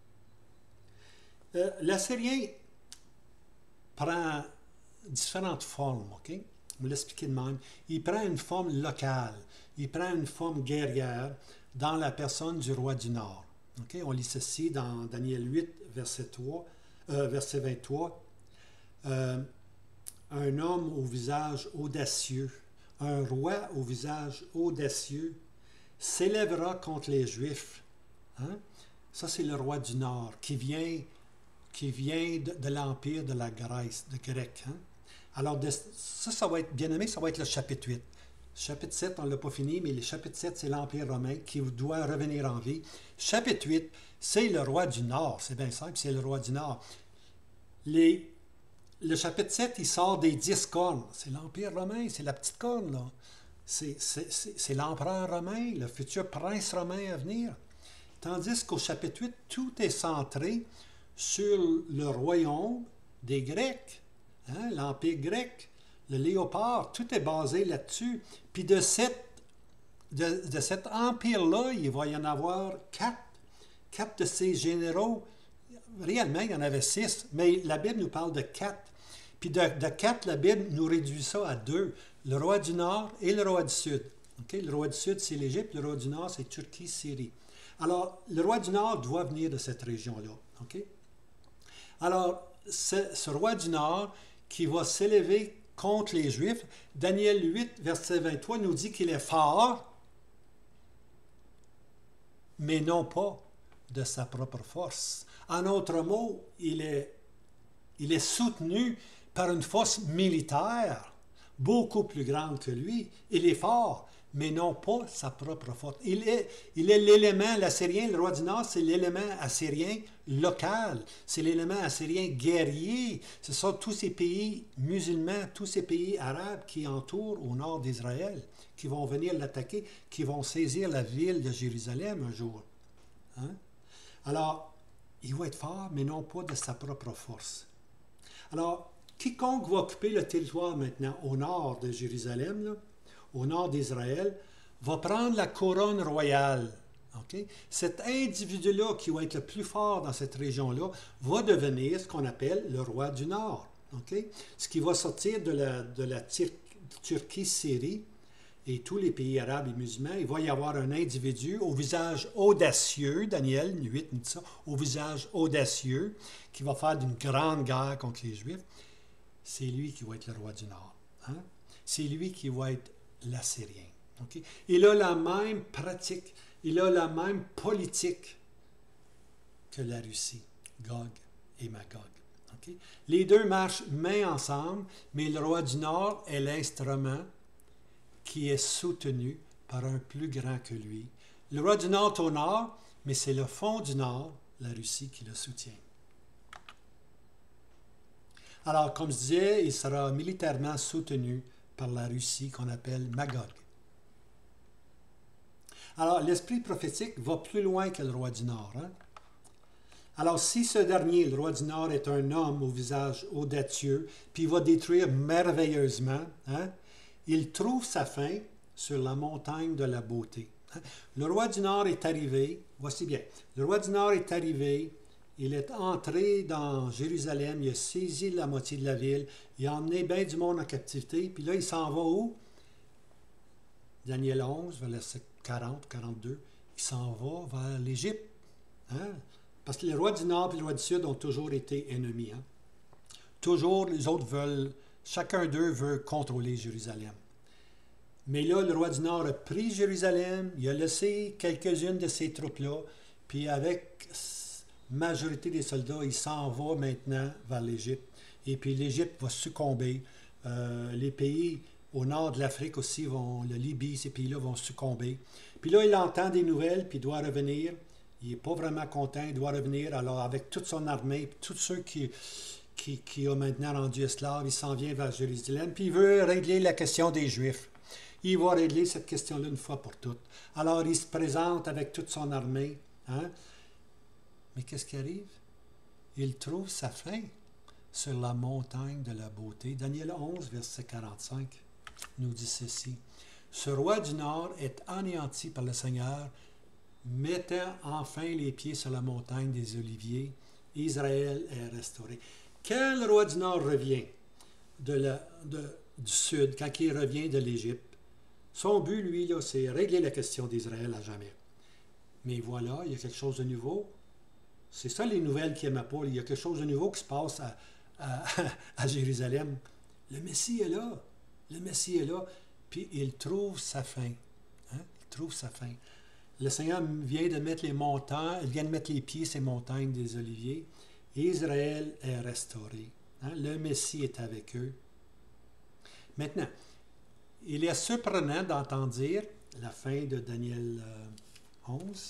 Euh, L'Assyrien prend différentes formes, OK? Je vais l'expliquer de même. Il prend une forme locale, il prend une forme guerrière dans la personne du roi du Nord. Okay? On lit ceci dans Daniel huit, verset, trois, euh, verset vingt-trois. Euh, un homme au visage audacieux, un roi au visage audacieux, s'élèvera contre les Juifs. Hein? Ça, c'est le roi du Nord qui vient, qui vient de, de l'empire de la Grèce, de Grec. Hein? Alors, de, ça, ça va être, bien aimé, ça va être le chapitre huit. Chapitre sept, on ne l'a pas fini, mais le chapitre sept, c'est l'Empire romain qui doit revenir en vie. Chapitre huit, c'est le roi du Nord. C'est bien simple, c'est le roi du Nord. Les, le chapitre sept, il sort des dix cornes. C'est l'Empire romain, c'est la petite corne, là. C'est l'empereur romain, le futur prince romain à venir. Tandis qu'au chapitre huit, tout est centré sur le royaume des Grecs, hein, l'Empire grec, le léopard, tout est basé là-dessus. Puis de, cette, de, de cet empire-là, il va y en avoir quatre, quatre de ces généraux. Réellement, il y en avait six, mais la Bible nous parle de quatre. Puis de, de quatre, la Bible nous réduit ça à deux, le roi du Nord et le roi du Sud. Okay? Le roi du Sud, c'est l'Égypte, le roi du Nord, c'est Turquie, Syrie. Alors, le roi du Nord doit venir de cette région-là. Okay? Alors, ce, ce roi du Nord qui va s'élever contre les Juifs, Daniel huit, verset vingt-trois, nous dit qu'il est fort, mais non pas de sa propre force. En d'autres mots, il est, il est soutenu par une force militaire beaucoup plus grande que lui. Il est fort, mais non pas sa propre force. Il est, il est l'élément, l'assyrien, le roi du Nord, c'est l'élément assyrien local, c'est l'élément assyrien guerrier. Ce sont tous ces pays musulmans, tous ces pays arabes qui entourent au nord d'Israël, qui vont venir l'attaquer, qui vont saisir la ville de Jérusalem un jour. Hein? Alors, il va être fort, mais non pas de sa propre force. Alors, quiconque va occuper le territoire maintenant au nord de Jérusalem, là, au nord d'Israël, va prendre la couronne royale. Okay? Cet individu-là, qui va être le plus fort dans cette région-là, va devenir ce qu'on appelle le roi du Nord. Okay? Ce qui va sortir de la, de la Tur Turquie, Syrie et tous les pays arabes et musulmans, il va y avoir un individu au visage audacieux, Daniel huit nous dit ça, au visage audacieux, qui va faire d'une grande guerre contre les Juifs. C'est lui qui va être le roi du Nord. Hein? C'est lui qui va être l'Assyrien. Okay? Il a la même pratique, il a la même politique que la Russie, Gog et Magog. Okay? Les deux marchent main ensemble, mais le roi du Nord est l'instrument qui est soutenu par un plus grand que lui. Le roi du Nord est au nord, mais c'est le fond du Nord, la Russie, qui le soutient. Alors, comme je disais, il sera militairement soutenu par la Russie qu'on appelle Magog. Alors, l'esprit prophétique va plus loin que le roi du Nord. Hein? Alors, si ce dernier, le roi du Nord, est un homme au visage audacieux, puis il va détruire merveilleusement, hein, il trouve sa fin sur la montagne de la beauté. Hein? Le roi du Nord est arrivé, voici bien, le roi du Nord est arrivé, il est entré dans Jérusalem, il a saisi la moitié de la ville, il a emmené bien du monde en captivité, puis là, il s'en va où? Daniel onze, verset quarante, quarante-deux, il s'en va vers l'Égypte. Hein? Parce que les rois du Nord et les rois du Sud ont toujours été ennemis. Hein? Toujours, les autres veulent, chacun d'eux veut contrôler Jérusalem. Mais là, le roi du Nord a pris Jérusalem, il a laissé quelques-unes de ses troupes-là, puis avec majorité des soldats, il s'en va maintenant vers l'Égypte. Et puis l'Égypte va succomber. Euh, les pays au nord de l'Afrique aussi, vont, la Libye, ces pays-là vont succomber. Puis là, il entend des nouvelles, puis il doit revenir. Il n'est pas vraiment content, il doit revenir. Alors, avec toute son armée, tous ceux qui, qui, qui ont maintenant rendu esclaves, il s'en vient vers Jérusalem, puis il veut régler la question des Juifs. Il va régler cette question-là une fois pour toutes. Alors, il se présente avec toute son armée. Hein? Mais qu'est-ce qui arrive? Il trouve sa fin sur la montagne de la beauté. Daniel onze, verset quarante-cinq, nous dit ceci. Ce roi du Nord est anéanti par le Seigneur, mettant enfin les pieds sur la montagne des Oliviers. Israël est restauré. Quand le roi du Nord revient de la, de, du Sud, quand il revient de l'Égypte, son but, lui, là, c'est régler la question d'Israël à jamais. Mais voilà, il y a quelque chose de nouveau. C'est ça les nouvelles qu'il n'aimait pas. Il y a quelque chose de nouveau qui se passe à, à, à Jérusalem. Le Messie est là. Le Messie est là. Puis il trouve sa fin. Hein? Il trouve sa fin. Le Seigneur vient de mettre les montagnes, il vient de mettre les pieds ces montagnes des Oliviers. Israël est restauré. Hein? Le Messie est avec eux. Maintenant, Il est surprenant d'entendre dire, la fin de Daniel euh, onze,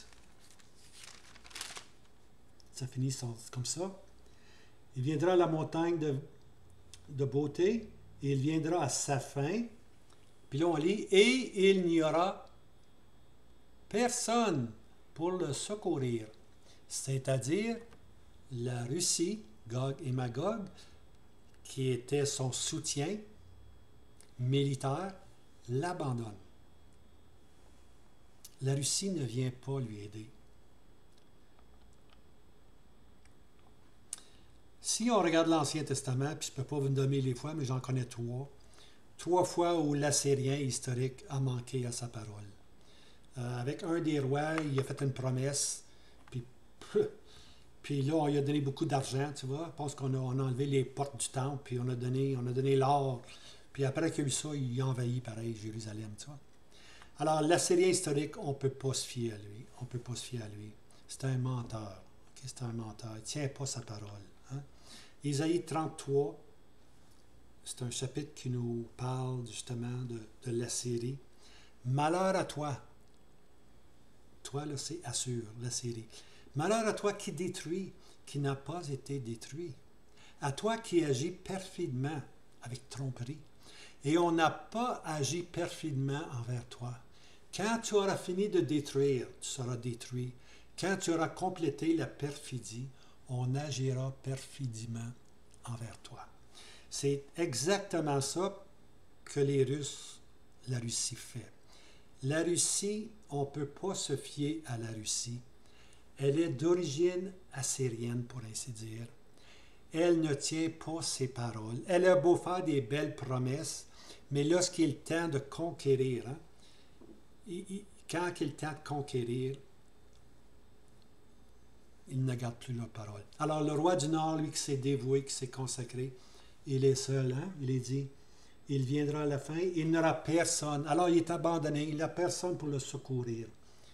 ça finit comme ça. Il viendra à la montagne de, de beauté, et il viendra à sa fin. Puis là, on lit, et il n'y aura personne pour le secourir. C'est-à-dire, la Russie, Gog et Magog, qui était son soutien militaire, l'abandonne. La Russie ne vient pas lui aider. Si on regarde l'Ancien Testament, puis je ne peux pas vous nommer les fois, mais j'en connais trois, trois fois où l'Assyrien historique a manqué à sa parole. Euh, avec un des rois, il a fait une promesse, puis, puis là, on lui a donné beaucoup d'argent, tu vois. Je pense qu'on a, on a enlevé les portes du temple, puis on a donné, on a donné l'or. Puis après qu'il a eu ça, il a envahi, pareil, Jérusalem, tu vois. Alors, l'Assyrien historique, on ne peut pas se fier à lui. On ne peut pas se fier à lui. C'est un menteur. Okay? C'est un menteur. Il ne tient pas sa parole. Hein? Isaïe trente-trois, c'est un chapitre qui nous parle justement de, de l'Assyrie. Malheur à toi. Toi, là, c'est Assur, l'Assyrie. Malheur à toi qui détruit, qui n'a pas été détruit. À toi qui agis perfidement, avec tromperie. Et on n'a pas agi perfidement envers toi. Quand tu auras fini de détruire, tu seras détruit. Quand tu auras complété la perfidie, on agira perfidiment envers toi. C'est exactement ça que les Russes, la Russie fait. La Russie, on ne peut pas se fier à la Russie. Elle est d'origine assyrienne, pour ainsi dire. Elle ne tient pas ses paroles. Elle a beau faire des belles promesses, mais lorsqu'il est temps de conquérir, hein, il, il, quand il est temps de conquérir, il ne garde plus leur parole. Alors le roi du Nord, lui, qui s'est dévoué, qui s'est consacré, il est seul, hein? Il est dit, il viendra à la fin, il n'aura personne. Alors il est abandonné, il n'a personne pour le secourir.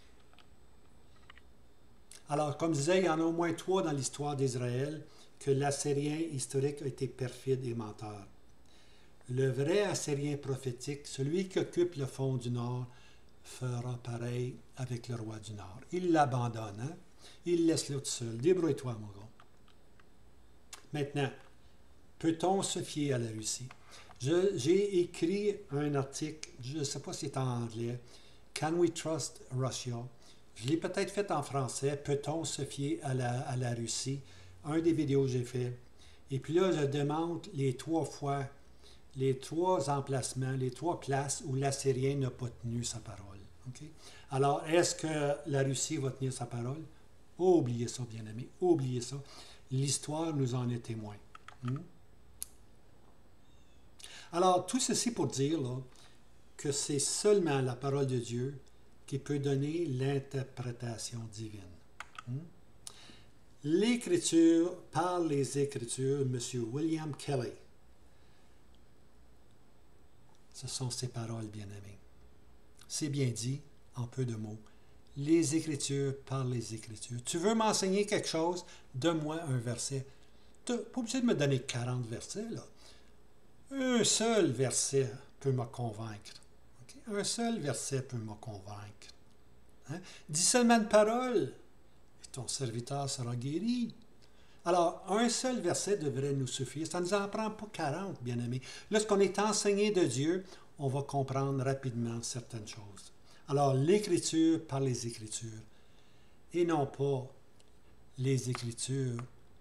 Alors, comme je disais, il y en a au moins trois dans l'histoire d'Israël que l'Assyrien historique a été perfide et menteur. Le vrai Assyrien prophétique, celui qui occupe le fond du Nord, fera pareil avec le roi du Nord. Il l'abandonne, hein? Il laisse l'autre seul. Débrouille-toi, mon gars. Maintenant, peut-on se fier à la Russie? Je, j'ai écrit un article, je ne sais pas si c'est en anglais, Can we trust Russia? Je l'ai peut-être fait en français, peut-on se fier à la, à la Russie? Un des vidéos que j'ai fait. Et puis là, je demande les trois fois, les trois emplacements, les trois places où l'Assyrien n'a pas tenu sa parole. Okay? Alors, est-ce que la Russie va tenir sa parole? Oh, oubliez ça, bien-aimés, oubliez ça. L'histoire nous en est témoin. Hmm? Alors, tout ceci pour dire là, que c'est seulement la parole de Dieu qui peut donner l'interprétation divine. Hmm? L'Écriture, par les Écritures, M. William Kelly, ce sont ses paroles, bien-aimés. C'est bien dit, en peu de mots. Les Écritures par les Écritures. Tu veux m'enseigner quelque chose? Donne-moi un verset. Tu n'es pas obligé de me donner quarante versets, là. Un seul verset peut me convaincre. Okay? Un seul verset peut me convaincre. Hein? Dis seulement une parole, et ton serviteur sera guéri. Alors, un seul verset devrait nous suffire. Ça ne nous en prend pas quarante, bien-aimés. Lorsqu'on est enseigné de Dieu, on va comprendre rapidement certaines choses. Alors, l'Écriture par les Écritures, et non pas les Écritures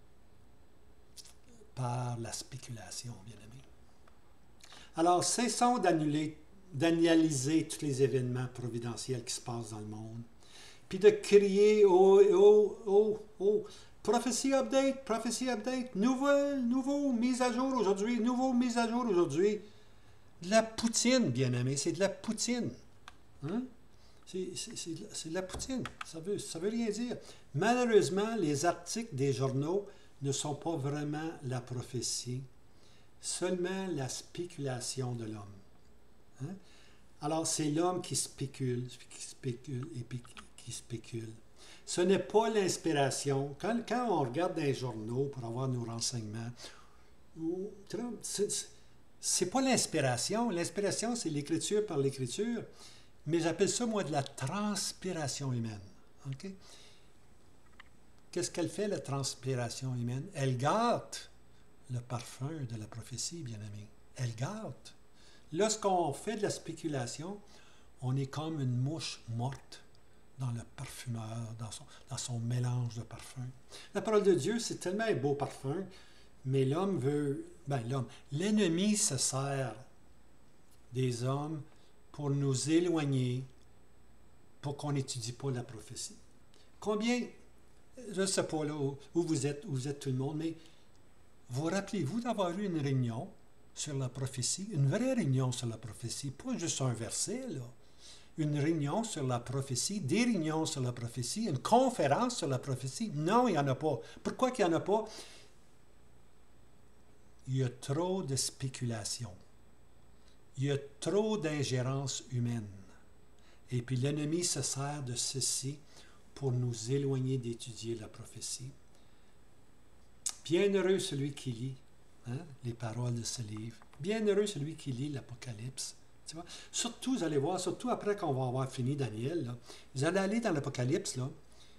par la spéculation, bien-aimés. Alors, cessons d'annuler, d'analyser tous les événements providentiels qui se passent dans le monde, puis de crier « Oh, oh, oh, oh, prophétie update, prophétie update, nouvelle, nouveau, mise à jour aujourd'hui, nouveau, mise à jour aujourd'hui. » De la poutine, bien-aimé, c'est de la poutine. Hein? C'est, c'est, c'est, de la, c'est de la poutine, ça veut, ça veut rien dire. Malheureusement, les articles des journaux ne sont pas vraiment la prophétie, seulement la spéculation de l'homme. Hein? Alors, c'est l'homme qui spécule, qui spécule et puis qui spécule. Ce n'est pas l'inspiration. Quand, quand on regarde dans les journaux pour avoir nos renseignements, c'est, c'est, c'est pas l'inspiration. L'inspiration, c'est l'écriture par l'écriture, mais j'appelle ça, moi, de la transpiration humaine. Okay? Qu'est-ce qu'elle fait, la transpiration humaine? Elle gâte le parfum de la prophétie, bien-aimé. Elle gâte. Lorsqu'on fait de la spéculation, on est comme une mouche morte dans le parfumeur, dans son, dans son mélange de parfums. La parole de Dieu, c'est tellement un beau parfum, mais l'homme veut... Ben, l'homme, l'ennemi se sert des hommes pour nous éloigner, pour qu'on n'étudie pas la prophétie. Combien, je ne sais pas là où, où vous êtes, où vous êtes tout le monde, mais vous rappelez-vous d'avoir eu une réunion sur la prophétie, une vraie réunion sur la prophétie, pas juste un verset, là. Une réunion sur la prophétie, des réunions sur la prophétie, une conférence sur la prophétie. Non, il n'y en a pas. Pourquoi qu'il n'y en a pas? Il y a trop de spéculation. Il y a trop d'ingérence humaine. Et puis l'ennemi se sert de ceci pour nous éloigner d'étudier la prophétie. Bienheureux celui qui lit hein, les paroles de ce livre. Bienheureux celui qui lit l'Apocalypse. Tu vois? Surtout, vous allez voir, surtout après qu'on va avoir fini Daniel, là, vous allez aller dans l'Apocalypse, là,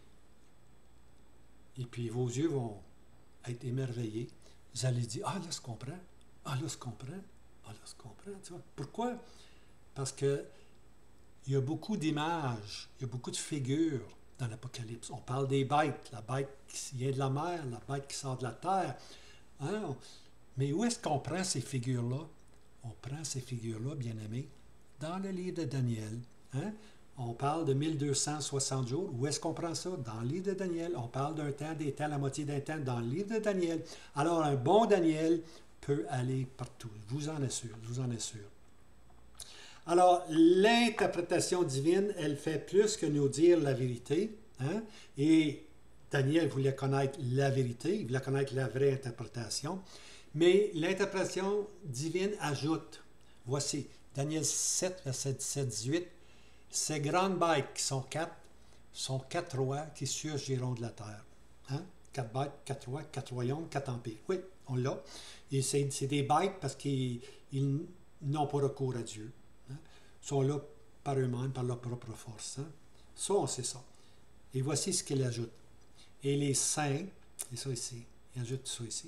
et puis vos yeux vont être émerveillés. Vous allez dire, ah là, je comprends, ah là, je comprends, ah là, je comprends. Tu vois? Pourquoi? Parce que il y a beaucoup d'images, il y a beaucoup de figures dans l'Apocalypse. On parle des bêtes, la bête qui vient de la mer, la bête qui sort de la terre. Hein? Mais où est-ce qu'on prend ces figures-là? On prend ces figures-là, bien-aimés, dans le livre de Daniel. Hein? On parle de mille deux cent soixante jours. Où est-ce qu'on prend ça? Dans le livre de Daniel. On parle d'un temps, des temps, la moitié d'un temps, dans le livre de Daniel. Alors, un bon Daniel peut aller partout. Je vous en assure, je vous en assure. Alors, l'interprétation divine, elle fait plus que nous dire la vérité. Hein? Et Daniel voulait connaître la vérité, il voulait connaître la vraie interprétation. Mais l'interprétation divine ajoute, voici, Daniel sept, verset dix-sept à dix-huit, ces grandes bêtes qui sont quatre, sont quatre rois qui surgiront de la terre. Hein? Quatre bêtes, quatre rois, quatre royaumes, quatre empires. Oui, on l'a. Et c'est, c'est des bêtes parce qu'ils ils n'ont pas recours à Dieu. Hein? Ils sont là par eux-mêmes, par leur propre force. Hein? Ça, on sait ça. Et voici ce qu'il ajoute. Et les saints, et ça ici, il ajoute ça ici.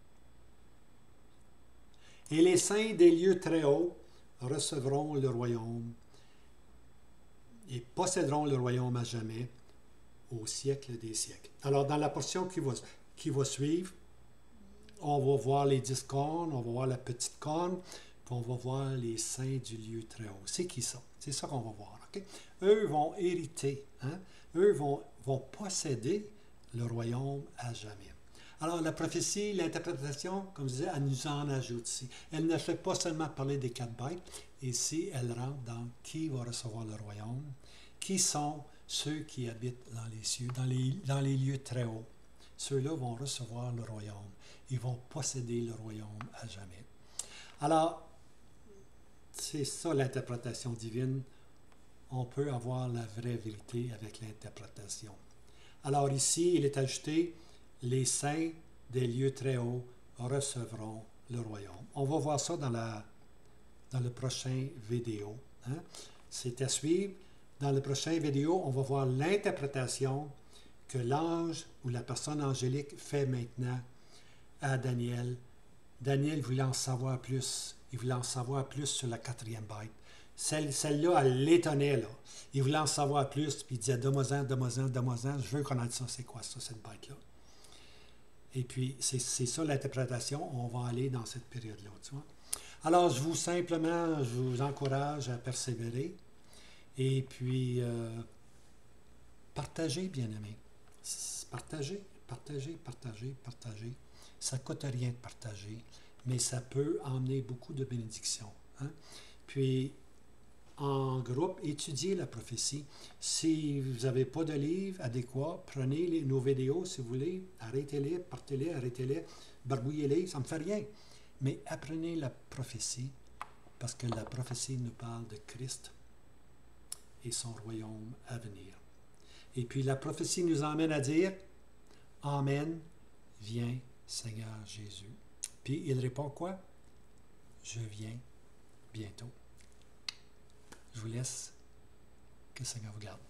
Et les saints des lieux très hauts recevront le royaume et posséderont le royaume à jamais au siècle des siècles. Alors, dans la portion qui va, qui va suivre, on va voir les dix cornes, on va voir la petite corne, puis on va voir les saints du lieu très haut. C'est qui ça? C'est ça qu'on va voir. Okay? Eux vont hériter, hein? Eux vont, vont posséder le royaume à jamais. Alors, la prophétie, l'interprétation, comme je disais, elle nous en ajoute ici. Elle ne fait pas seulement parler des quatre bêtes, ici, elle rentre dans qui va recevoir le royaume, qui sont ceux qui habitent dans les cieux, dans les, dans les lieux très hauts. Ceux-là vont recevoir le royaume. Ils vont posséder le royaume à jamais. Alors, c'est ça l'interprétation divine. On peut avoir la vraie vérité avec l'interprétation. Alors ici, il est ajouté, les saints des lieux très hauts recevront le royaume. On va voir ça dans, la, dans le prochain vidéo. Hein? C'est à suivre. Dans le prochain vidéo, on va voir l'interprétation que l'ange ou la personne angélique fait maintenant à Daniel. Daniel voulait en savoir plus. Il voulait en savoir plus sur la quatrième bête. Celle, celle-là, elle l'étonnait, là. Il voulait en savoir plus, puis il disait, donne-moi-en, donne-moi-en, donne-moi-en, je veux connaître ça, c'est quoi ça, cette bête-là? Et puis, c'est, c'est ça l'interprétation, on va aller dans cette période-là, tu vois. Alors, je vous, simplement, je vous encourage à persévérer, et puis, euh, partagez, bien-aimés. Partagez, partagez, partagez, partagez. Ça ne coûte rien de partager, mais ça peut emmener beaucoup de bénédictions. Hein? Puis, en groupe, étudiez la prophétie. Si vous n'avez pas de livre adéquat, prenez les, nos vidéos si vous voulez, arrêtez-les, partez-les, arrêtez-les, barbouillez-les, ça ne me fait rien. Mais apprenez la prophétie, parce que la prophétie nous parle de Christ et son royaume à venir. Et puis la prophétie nous emmène à dire, Amen, viens Seigneur Jésus. Puis il répond quoi? je viens bientôt. Je vous laisse. Que le Seigneur vous garde.